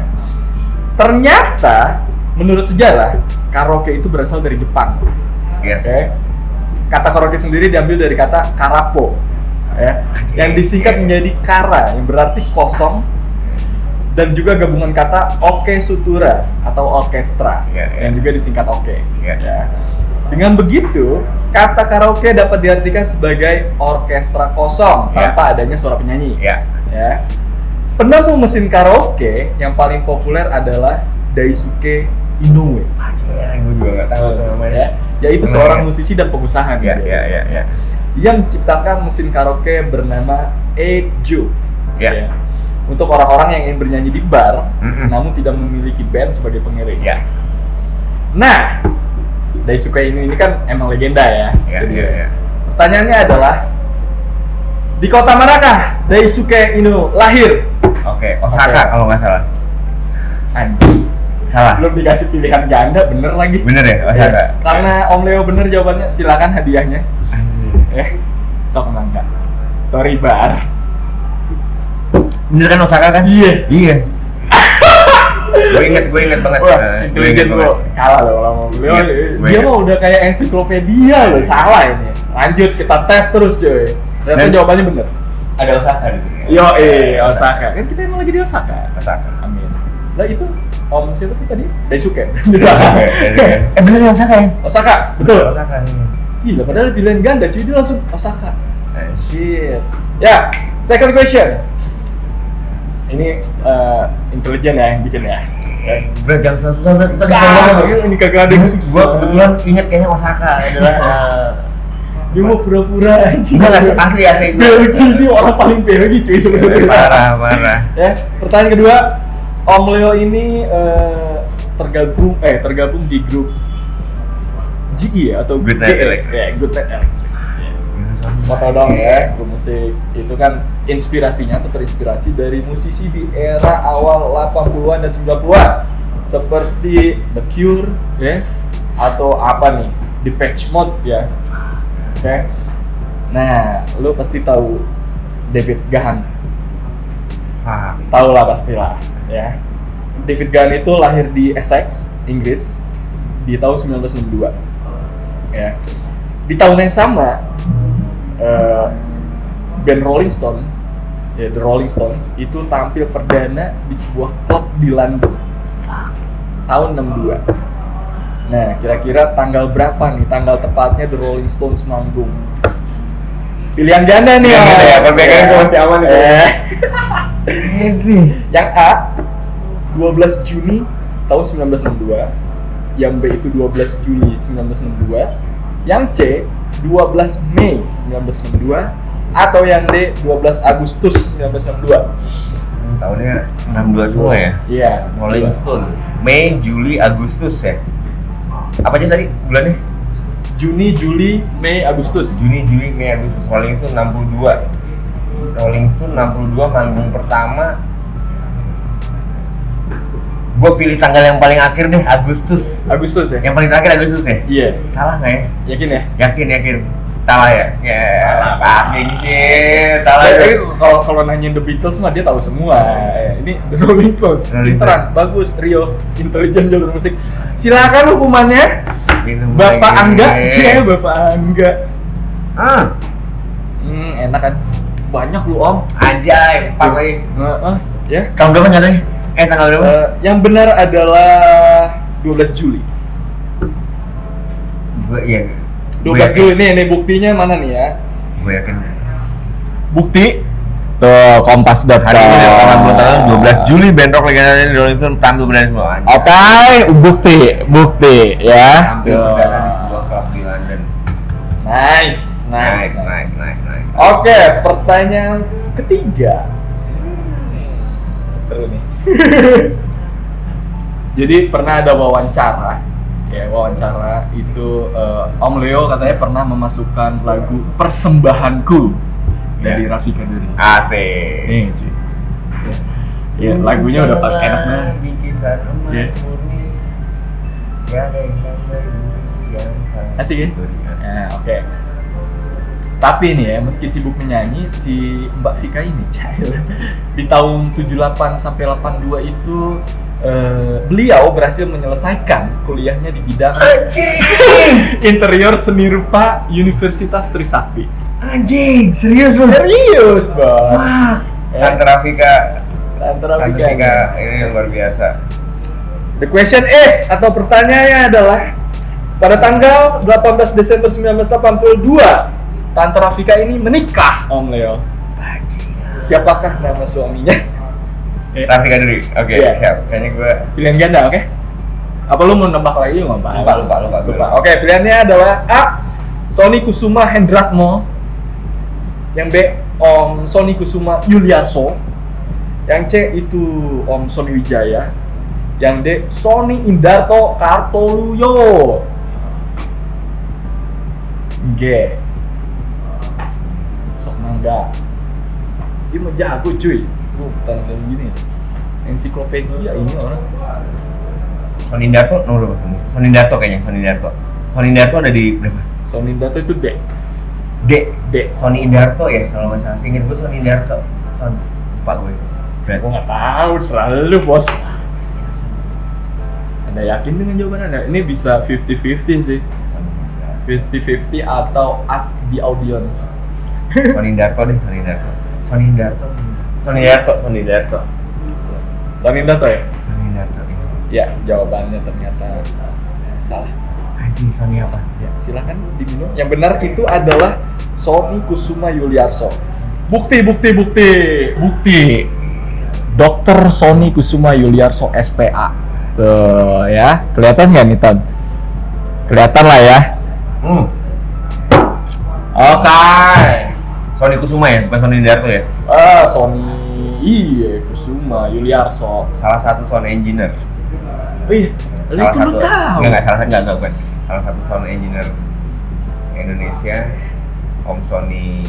Ternyata menurut sejarah karaoke itu berasal dari Jepang. Yes. Okay? Kata karaoke sendiri diambil dari kata karapo, ya, yang disingkat menjadi kara, yang berarti kosong, dan juga gabungan kata oke sutura atau orkestra, yeah, yeah. yang juga disingkat oke. Yeah. Ya. Dengan begitu, kata karaoke dapat diartikan sebagai orkestra kosong yeah. tanpa adanya suara penyanyi. Yeah. Ya. Penemu mesin karaoke yang paling populer adalah Daisuke Inoue. Anjir, gue juga nggak tahu namanya. Yaitu seorang musisi dan pengusaha. Ya, ya, ya, ya. Yang menciptakan mesin karaoke bernama Eiju. Ya. Ya. Untuk orang-orang yang ingin bernyanyi di bar, Mm-mm. namun tidak memiliki band sebagai pengiring. Ya. Nah, Daisuke Inoue ini kan emang legenda ya. Ya, Jadi, ya, ya. Pertanyaannya adalah, di kota manakah Daisuke Inoue lahir? Oke, Osaka okay. kalau nggak salah. Anjing. Salah. Belum dikasih pilihan ganda, bener lagi. Bener ya, Osaka. Ya, karena Om Leo bener jawabannya, silakan hadiahnya. Anjir. Eh, sok mangga. Toribar. Bener kan Osaka kan? Iya. Iya. Gue inget, gue inget banget. Wah, uh, gue inget gue kalah loh kalau Om Leo. Dia mah udah kayak ensiklopedia loh, salah ini. Lanjut, kita tes terus cuy. Ternyata jawabannya bener. Ada Osaka di sini. Yo, eh, Osaka. Kan kita emang lagi di Osaka. Osaka. Amin. Lah itu Om siapa tuh tadi? Daisuke. Eh bener ya Osaka ya? Osaka, betul. Osaka. Gila, padahal pilihan ganda, cuy, dia langsung Osaka. Shit. Ya, second question. Ini uh, intelijen ya yang bikin ya. Bro, jangan susah-susah, bro. Kita bisa banget. Ini kagak ada yang susah. Gua kebetulan inget kayaknya Osaka adalah uh, dia mau pura-pura anjing. Enggak, asli asli. Belgi ini orang paling belgi cuy sebenarnya. Parah, parah. Ya, pertanyaan kedua, Om Leo ini uh, tergabung eh tergabung di grup G E ya atau Good Night Electric. Ya, Good Night Electric. Ya. Mau tau dong ya, grup musik itu kan inspirasinya atau terinspirasi dari musisi di era awal delapan puluhan dan sembilan puluhan seperti The Cure ya, atau apa nih, Depeche Mode ya. Oke. Okay. Nah, lu pasti tahu David Gahan. Ah, Tahu lah pastilah ya. David Gahan itu lahir di Essex, Inggris di tahun sembilan belas enam puluh dua. Ya. Di tahun yang sama uh, band Rolling Stone, ya The Rolling Stones itu tampil perdana di sebuah klub di London. Tahun enam puluh dua. Nah, kira-kira tanggal berapa nih? Tanggal tepatnya The Rolling Stones manggung. Pilihan ganda nih. Pilihan ganda ya, perbedaan itu masih aman itu. Eh. Iya sih. Yang A dua belas Juni tahun sembilan belas enam puluh dua, yang B itu dua belas Juli sembilan belas enam puluh dua, yang C dua belas Mei sembilan belas enam puluh dua, atau yang D dua belas Agustus sembilan belas enam puluh dua. Tahunnya enam puluh dua semua ya? Iya. Rolling Stone. Mei, Juli, Agustus ya? Apa aja tadi bulannya? Juni, Juli, Mei, Agustus. Juni, Juli, Mei, Agustus. Rolling Stone enam puluh dua. Rolling Stone enam puluh dua manggung pertama. Gue pilih tanggal yang paling akhir deh, Agustus. Agustus ya? Yang paling terakhir Agustus ya? Iya. Salah nggak ya? Yakin ya? Yakin, yakin. Salah ya? Ya, Salah. fucking shit. Salah Saya ya? pikir kalau kalau nanyain The Beatles mah dia tahu semua. Eh, Ini The Rolling Stones. Rolling Pinteran, bagus, Rio, intelijen jalur musik. Silakan hukumannya. Minum Bapak lagi. Angga, cie, Bapak Angga. Ah, Hmm, enak kan? Banyak lu Om. anjay. Empat lagi. Heeh, ya. Tahun berapa nggak tahu? Eh, tanggal berapa? Eh, yang benar adalah dua belas Juli. Gue iya. dua belas Juli nih, nih buktinya mana nih ya? Gue yakin. Bukti tuh kompas dot com. Hari ini dari delapan puluh tahun dua belas Juli band rock legendaris di Rolling Stone tampil perdana semua. Anjay. Oke, bukti, bukti ya. Tampil perdana di sebuah klub di London. Nice, nice, Nice, nice, nice, nice. Oke, pertanyaan ketiga. Seru nih. Jadi pernah ada wawancara, ya wawancara itu uh, Om Leo katanya pernah memasukkan lagu Persembahanku dari Ya. Raffi Kaduri. Asik. Nih, cuy. Ya, ya lagunya udah pakai enak banget. Di kisah emas Ya. murni, tiada yang namanya yang kan. Asik ya? Ya, oke. Tapi nih ya, meski sibuk menyanyi, si Mbak Vika ini cair. Di tahun tujuh puluh delapan sampai delapan puluh dua itu eh, beliau berhasil menyelesaikan kuliahnya di bidang Anjing, interior seni rupa Universitas Trisakti. anjing, serius lu? Serius, Bang. Wah, Ya. Tante Rafika, Antara Tante Vika. Rafika ini yang luar biasa. The question is, atau pertanyaannya adalah, pada tanggal delapan belas Desember sembilan belas delapan puluh dua, Tante Rafika ini menikah, Om Leo. Anjing. Siapakah nama suaminya? Rafika dulu, oke, Iya. siap. Kayaknya gue Pilihan ganda, oke? Apa lu mau nembak lagi nggak, Pak? lupa, lupa, lupa, Lupa. Oke, pilihannya adalah A. Sony Kusuma Hendratmo. Yang B. Om Sony Kusuma Yuliarso. Yang C itu Om Sony Wijaya. Yang D. Sony Indarto Kartoluyo. G. Sok mangga. Dia mah jago cuy. Lu tanya gini. Ensiklopedia ini orang. Sony Darto nomor berapa? Sony? Sony Darto kayaknya, Sony Darto. Sony Darto ada di berapa? Sony Indarto itu D. D. D. Sony Indarto ya kalau nggak salah. Seinget gue Sony Indarto. Son, lupa gue. Berat. Gue nggak tahu, selalu bos. Anda yakin dengan jawaban Anda? Ini bisa fifty fifty sih. fifty fifty atau ask the audience. Sony Darto deh, Sony Darto. Sony Darto. Sony Darto, Sony Darto. Sony Indarto ya? Sony Darto. Iya. Ya, jawabannya ternyata salah. Anjing, Sony apa? Ya, silakan diminum. Yang benar itu adalah Sony Kusuma Yuliarso. Bukti, bukti, bukti, bukti. Dokter Sony Kusuma Yuliarso S P A. Tuh ya, kelihatan nggak nih Ton? Kelihatan lah ya. Hmm. Oke. Sony Kusuma ya, bukan Sony Darto ya? Ah, Sony iya Kusuma Yuliarso. Salah satu sound engineer. Wih, Salah itu satu. lu tahu. Enggak, enggak salah enggak, enggak bukan. Salah satu sound engineer Indonesia Om Sony,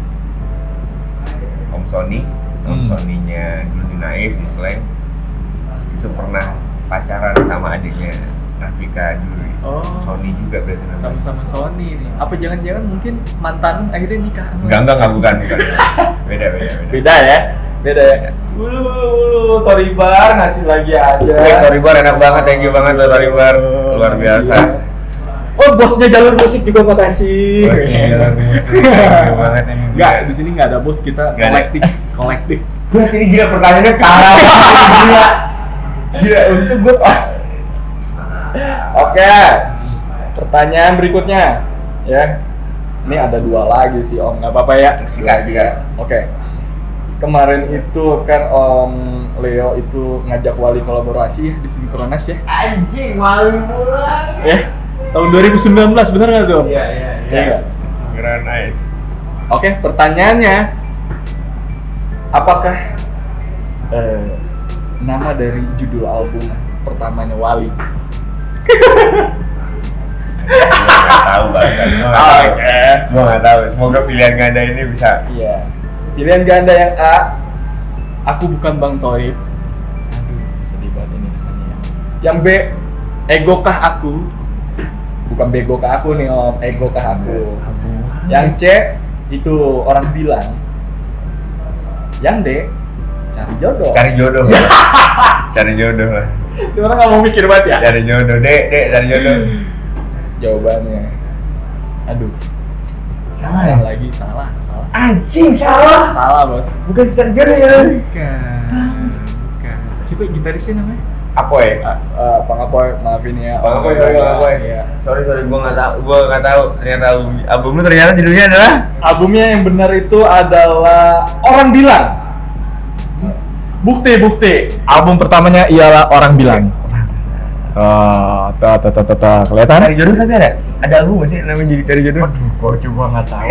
Om Sony, Om Hmm. Sony-nya dulu di Naif di Slang itu pernah pacaran sama adiknya Rafika dulu. Oh. Sony juga berarti namanya. Sama-sama Sony nih. Apa jangan-jangan mungkin mantan akhirnya nikah? sama- Enggak enggak enggak bukan bukan. Beda beda beda. Beda ya? Beda ya? Ulu, ulu, Toribar ngasih lagi aja. Wih, Toribar enak banget, thank you banget tuh Toribar, luar biasa. Oh, bosnya jalur musik juga makasih. Bosnya jalur musik, thank you banget ini. Enggak, di sini nggak ada bos, kita Nggak ada. kolektif, kolektif. Gue ini gila pertanyaannya kalah. Gila. Gila untuk gue. Oke, pertanyaan berikutnya, ya. Ini ada dua lagi sih Om, nggak apa-apa ya. Sikat juga. Oke. Kemarin itu kan Om Leo itu ngajak Wali kolaborasi ya di Sinkronas ya. Anjing malu pulang. Ya, tahun dua ribu sembilan belas bener nggak tuh? Iya iya Iya nggak? Synchronize. Oke, pertanyaannya, apakah eh, nama dari judul album pertamanya Wali? Gue nggak tahu banget. Gue nggak tahu. Oke. Gue nggak tahu. Semoga pilihan ganda ini bisa. Iya. Pilihan ganda yang A, Aku Bukan Bang Toib. Aduh, sedih banget ini namanya. Yang B, Egokah Aku? Bukan begokah aku nih Om, egokah aku. Yang C, itu Orang Bilang. Yang D, Cari Jodoh. Cari jodoh. Cari jodoh lah. Ini orang nggak mau mikir banget ya? Cari jodoh, dek, dek, cari jodoh. Jawabannya, aduh, Salah salah ya? lagi, salah, salah. Anjing salah. Salah bos. Bukan cari jodoh ya. Bukan, bukan. Siapa gitarisnya namanya? Apa ya? Ah, ah, Bang Apoy, maafin ya. Bang Apoy, sorry Bang Apoy. Iya. Sorry sorry, gua nggak tahu, gua nggak tahu. Ternyata album, album lu ternyata judulnya adalah Albumnya yang benar itu adalah Orang Bilang. Bukti, bukti. Album pertamanya ialah Orang Bilang. Ah, ta ta ta ta ta. Kelihatan? Cari jodoh tapi ada, ada album nggak sih namanya jadi cari jodoh? Aduh, gua juga nggak tahu.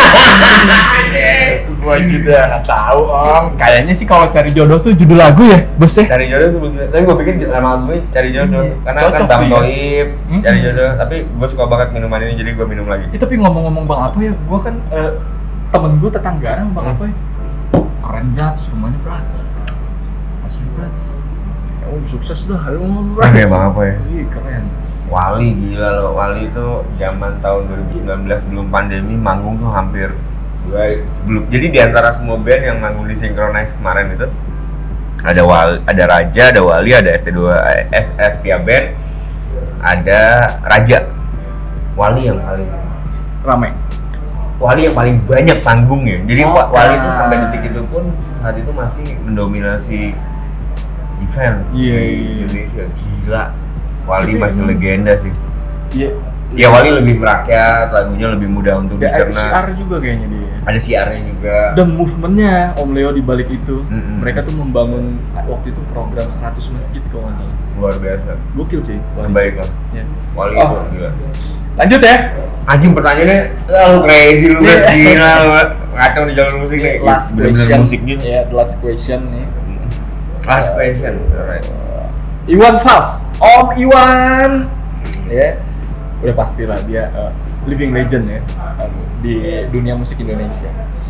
Gua juga nggak tahu, Om. Kayaknya sih kalau Cari Jodoh tuh judul lagu ya, bos ya. Cari jodoh tuh begitu. Tapi gua pikir nama albumnya cari jodoh, Iya, karena cocok kan Bang sih, Toib, Hmm. cari jodoh. Tapi gua suka banget minuman ini, jadi gua minum lagi. Eh, tapi ngomong-ngomong Bang Apoy ya, gua kan eh, temen gua tetanggaan sama Bang Hmm. Apoy. Keren banget, rumahnya berat. Asli berat. Ya, oh, sukses dah, ayo ngomong berat. Keren ya Bang Apoy? Iya, keren. Wali gila loh, Wali itu zaman tahun dua ribu sembilan belas sebelum pandemi manggung tuh hampir dua sebelum. Jadi di antara semua band yang manggung di Synchronize kemarin itu ada Wali, ada Raja, ada Wali, ada S T dua S S Tia Band, ada Raja. Wali yang paling Ramai. Wali yang paling banyak panggungnya. Jadi Oh, Wa- Wali itu ah. sampai detik itu pun saat itu masih mendominasi event Iya, di iya. Indonesia. Gila. Wali Tapi masih emang- legenda sih. Iya. Ya Wali lebih merakyat, lagunya lebih mudah untuk Ada dicerna. S R juga kayaknya dia. Ada siarnya juga. Dan movementnya Om Leo di balik itu, Mm-mm. mereka tuh membangun waktu itu program seratus masjid kalau nggak salah. Luar biasa. Gokil cuy. Wali. Terbaik lah. Ya. Wali Oh. itu gila. Lanjut ya. Anjing pertanyaannya lu crazy lu Iya. kan gila lu. Ngacau di jalur musik nih. Last Bener-bener question. musik gitu. Ya, the last question nih. Last question. Alright. Iwan Fals. Om Iwan. Ya. Udah pastilah dia uh, living legend ya uh, di dunia musik Indonesia.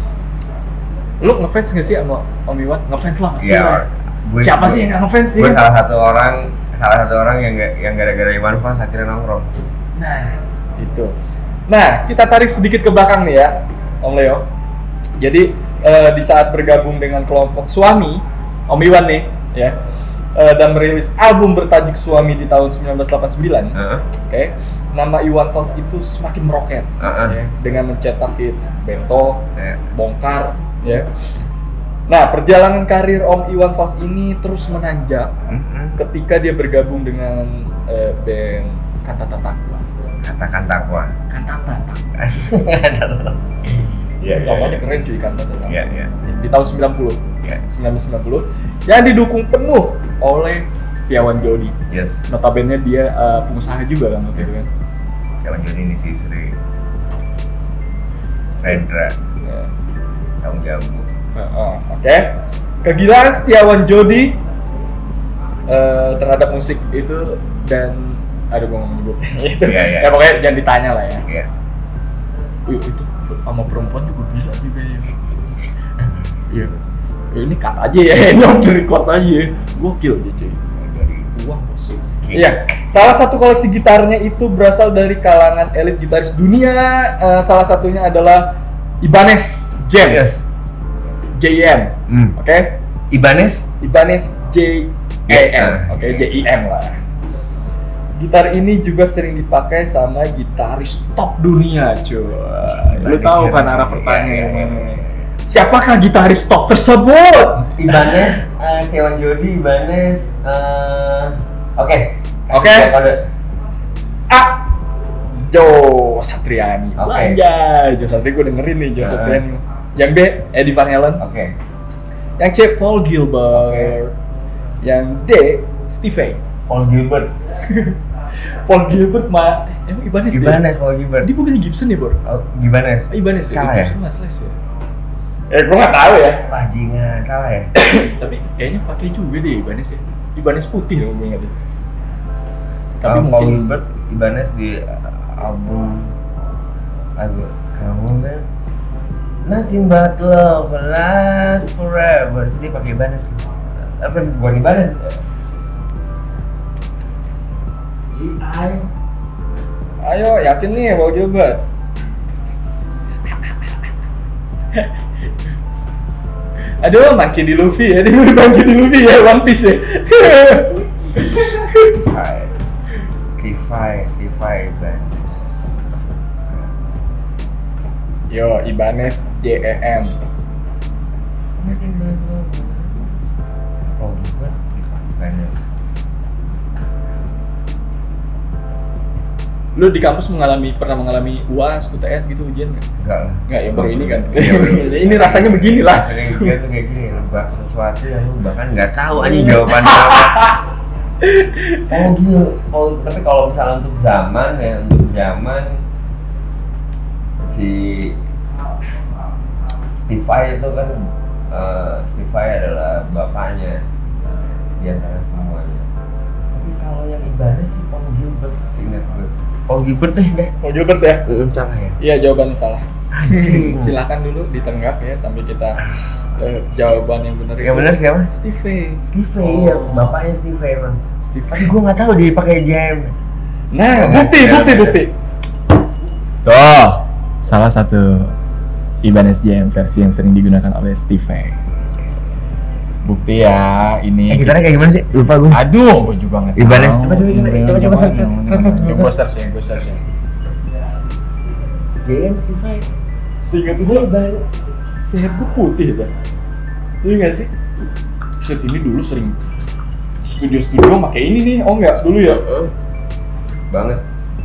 Lu ngefans nggak sih sama Om Iwan? Ngefans lah pasti. Iya. lah. Gue- Siapa sih yang nggak ngefans sih? Gue salah satu orang, salah satu orang yang gak, yang gara-gara Iwan Fals akhirnya nongkrong. Nah, itu. Nah, kita tarik sedikit ke belakang nih ya, Om Leo. Jadi eh, di saat bergabung dengan kelompok Suami, Om Iwan nih, ya, eh, dan merilis album bertajuk Suami di tahun seribu sembilan ratus delapan puluh sembilan. Heeh. Oke, nama Iwan Fals itu semakin meroket, Heeh. ya, dengan mencetak hits Bento, Ya. Bongkar, ya. Nah, perjalanan karir Om Iwan Fals ini terus menanjak Mm-mm. ketika dia bergabung dengan eh, band Kantata Takwa. Katakan takwa. Kantata Takwa. Iya, iya. Namanya keren cuy Kantata Takwa. Iya, iya. Di tahun sembilan puluh, Iya. seribu sembilan ratus sembilan puluh, yang didukung penuh oleh Setiawan Jodi. Yes. Notabene dia eh, pengusaha juga kan waktu itu kan. Siapa jadi ini si Sri Rendra Ya. Tahu Jambu. Heeh, Oke, kegilaan Setiawan Jodi eh, terhadap musik itu dan aduh gue mau menyebut itu Iya, iya. ya pokoknya jangan ditanya lah ya. Iya. Wih, itu sama perempuan juga gila juga ya. Iya. Ini cut aja ya, ini off the record aja ya. Gokil dia cuy. Dari uang bos. Iya. Salah satu koleksi gitarnya itu berasal dari kalangan elit gitaris dunia. Uh, salah satunya adalah Ibanez Jam. Yes. J I M. Hmm. Oke. Okay? Ibanez? Ibanez J I M. Oke, okay, J I M lah. Gitar ini juga sering dipakai sama gitaris top dunia, cuy. Lu tahu kan arah pertanyaannya. Siapakah gitaris top tersebut? Ibanez, uh, Stewan Jody, Ibanez, uh, oke, okay. oke, okay. A, Joe Satriani. Oke. Okay. Anjay, Joe Satriani gue dengerin nih Joe uh-huh. Satriani. Yang B, Eddie Van Halen. Oke. Okay. Yang C, Paul Gilbert. Okay. Yang D, Steve Vai. Paul Gilbert. Paul Gilbert mah, emang Ibanez? Ibanez, Paul Gilbert. Dia bukan Gibson ya, Bor? Oh, Ibanez. Ibanez ya. Salah ya? Gibson mas les ya. Eh, gue nggak tahu ya. Bajingan, salah ya. Tapi kayaknya pakai juga deh Ibanez ya. Ibanez putih loh gue ingat. Tapi uh, mungkin Paul Gilbert, Ibanez di album lagu kamu kan Nothing But Love Last Forever. Itu dia pakai Ibanez. Apa bukan Ibanez? G I. Ayo, yakin nih Paul Gilbert. Aduh, makin di Luffy ya, dia makin di Luffy ya, One Piece ya. Steve Vai, Steve Vai, Ibanez. Yo, Ibanez J E M. Oh, bukan Ibanez. Lu di kampus mengalami pernah mengalami U A S, U T S gitu ujian nggak? Enggak lah. Enggak ya, baru ini kan. Ya, ini rasanya begini lah. Rasanya gitu tuh kayak gini, nebak sesuatu yang lu bahkan nggak tahu anjing jawabannya apa. Oh gitu. Oh, tapi kalau misalnya untuk zaman ya, untuk zaman si Steve Vai itu kan uh, Steve Vai adalah bapaknya di antara semuanya. Tapi kalau yang Ibanez sih Paul Gilbert, seingat gue. Paul Gilbert deh, deh. Paul Gilbert ya? Belum salah ya? Iya, jawabannya salah. Silakan dulu ditenggak ya sampai kita uh, jawaban yang benar. Yang benar siapa? Steve Vai. Steve Vai, oh. Iya, bapaknya Steve Vai emang. Steve Vai. Tapi gue nggak tahu dia pakai jam. Nah, bukti, bukti, bukti. Tuh, salah satu Ibanez J M versi yang sering digunakan oleh Steve Vai. Bukti ya, ini. Eh, gitarnya kayak gimana sih? Lupa gue. Aduh, gue juga nggak tahu. Ibanez, coba coba coba coba coba search, search dulu. Coba search ya, gue search ya. J M Steve Vai. Seingat Steve gue, Vai. sehat gue putih ya. Iya nggak sih? Set ini dulu sering studio-studio pakai ini nih. Oh nggak dulu ya? Banget.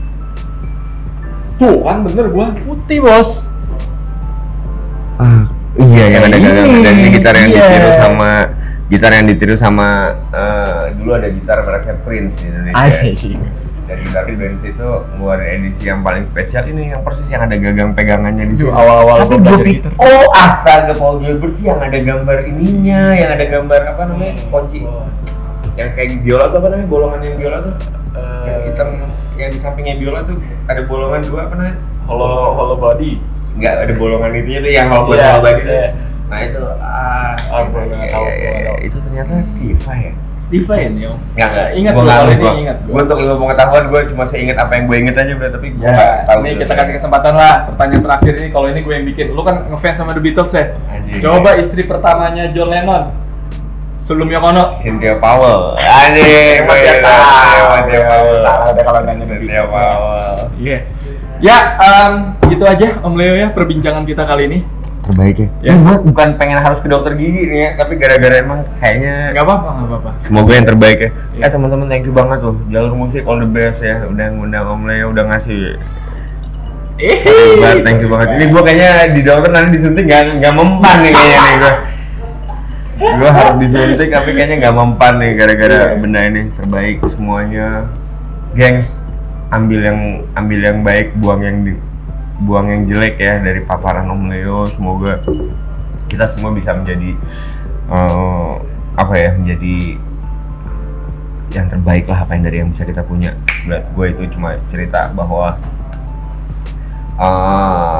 Tuh kan bener gua putih bos. Ah. Iya, yang ada gagang dan ini gitar yang iya. ditiru sama gitar yang ditiru sama uh, dulu ada gitar mereknya Prince di Indonesia. Ay. Dan gitar Prince itu ngeluarin edisi yang paling spesial ini yang persis yang ada gagang pegangannya di sini. Awal-awal tapi gue pikir, oh astaga Paul Gilbert sih yang ada gambar ininya, yang ada gambar apa namanya kunci, yang kayak biola tuh apa namanya bolongan yang biola tuh, uh, yang hitam yang di sampingnya biola tuh ada bolongan dua apa namanya? Hollow hollow body. Enggak, ada bolongan itunya tuh yang kalau buat yeah, body yeah. Nah itu, ah, oh, gue nggak tahu. Ya, ya, itu ternyata Steve Vai ya? Steve Vai nih om? Nggak, nggak, ingat gue kalau ini gua. ingat gue. Gue untuk ilmu pengetahuan gue cuma seingat apa yang gue inget aja bro, tapi gue ya, nggak tahu. Ini kita kasih kesempatan lah, pertanyaan terakhir ini kalau ini gue yang bikin. Lu kan ngefans sama The Beatles ya? Anjir. Coba istri pertamanya John Lennon sebelum Yoko Ono. Cynthia Powell. Anjir, Cynthia Powell. Salah udah kalau nanya The Cynthia Powell. Iya. Ya, um, gitu aja Om Leo ya perbincangan kita kali ini. Terbaik ya. Ya. Ini gue bukan pengen harus ke dokter gigi nih ya, tapi gara-gara emang kayaknya nggak apa-apa, nggak apa-apa. Semoga yang terbaik ya. Ya. Eh teman-teman thank you banget loh. Jalur Musik all the best ya. Udah ngundang Om Leo, udah ngasih. Eh, thank you banget. Ini gue kayaknya di dokter nanti disuntik nggak nggak mempan nih kayaknya nih gue. Gue harus disuntik tapi kayaknya nggak mempan nih gara-gara benda ini. Terbaik semuanya, gengs. Ambil yang ambil yang baik, buang yang di, buang yang jelek ya dari paparan Om Leo. Semoga kita semua bisa menjadi uh, apa ya menjadi yang terbaik lah apa yang dari yang bisa kita punya. Buat gue itu cuma cerita bahwa uh,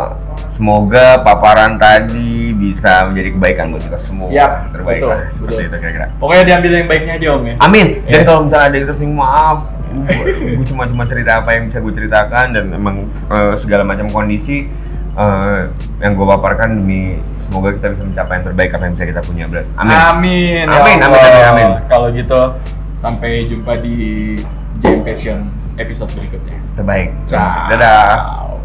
semoga paparan tadi bisa menjadi kebaikan buat kita semua. Yap, terbaik betul, lah seperti betul. itu kira-kira. Pokoknya diambil yang baiknya aja Om ya. Amin. Dan Ya. kalau misalnya ada yang tersinggung, maaf. Gue cuma cuma cerita apa yang bisa gue ceritakan dan memang eh, segala macam kondisi eh, yang gue paparkan demi semoga kita bisa mencapai yang terbaik apa yang bisa kita punya, Bro. Amin. Amin. ya Amin, amin, Allah. amin, amin. Kalau gitu sampai jumpa di Jam Passion episode berikutnya. Terbaik. Ciao. Dadah.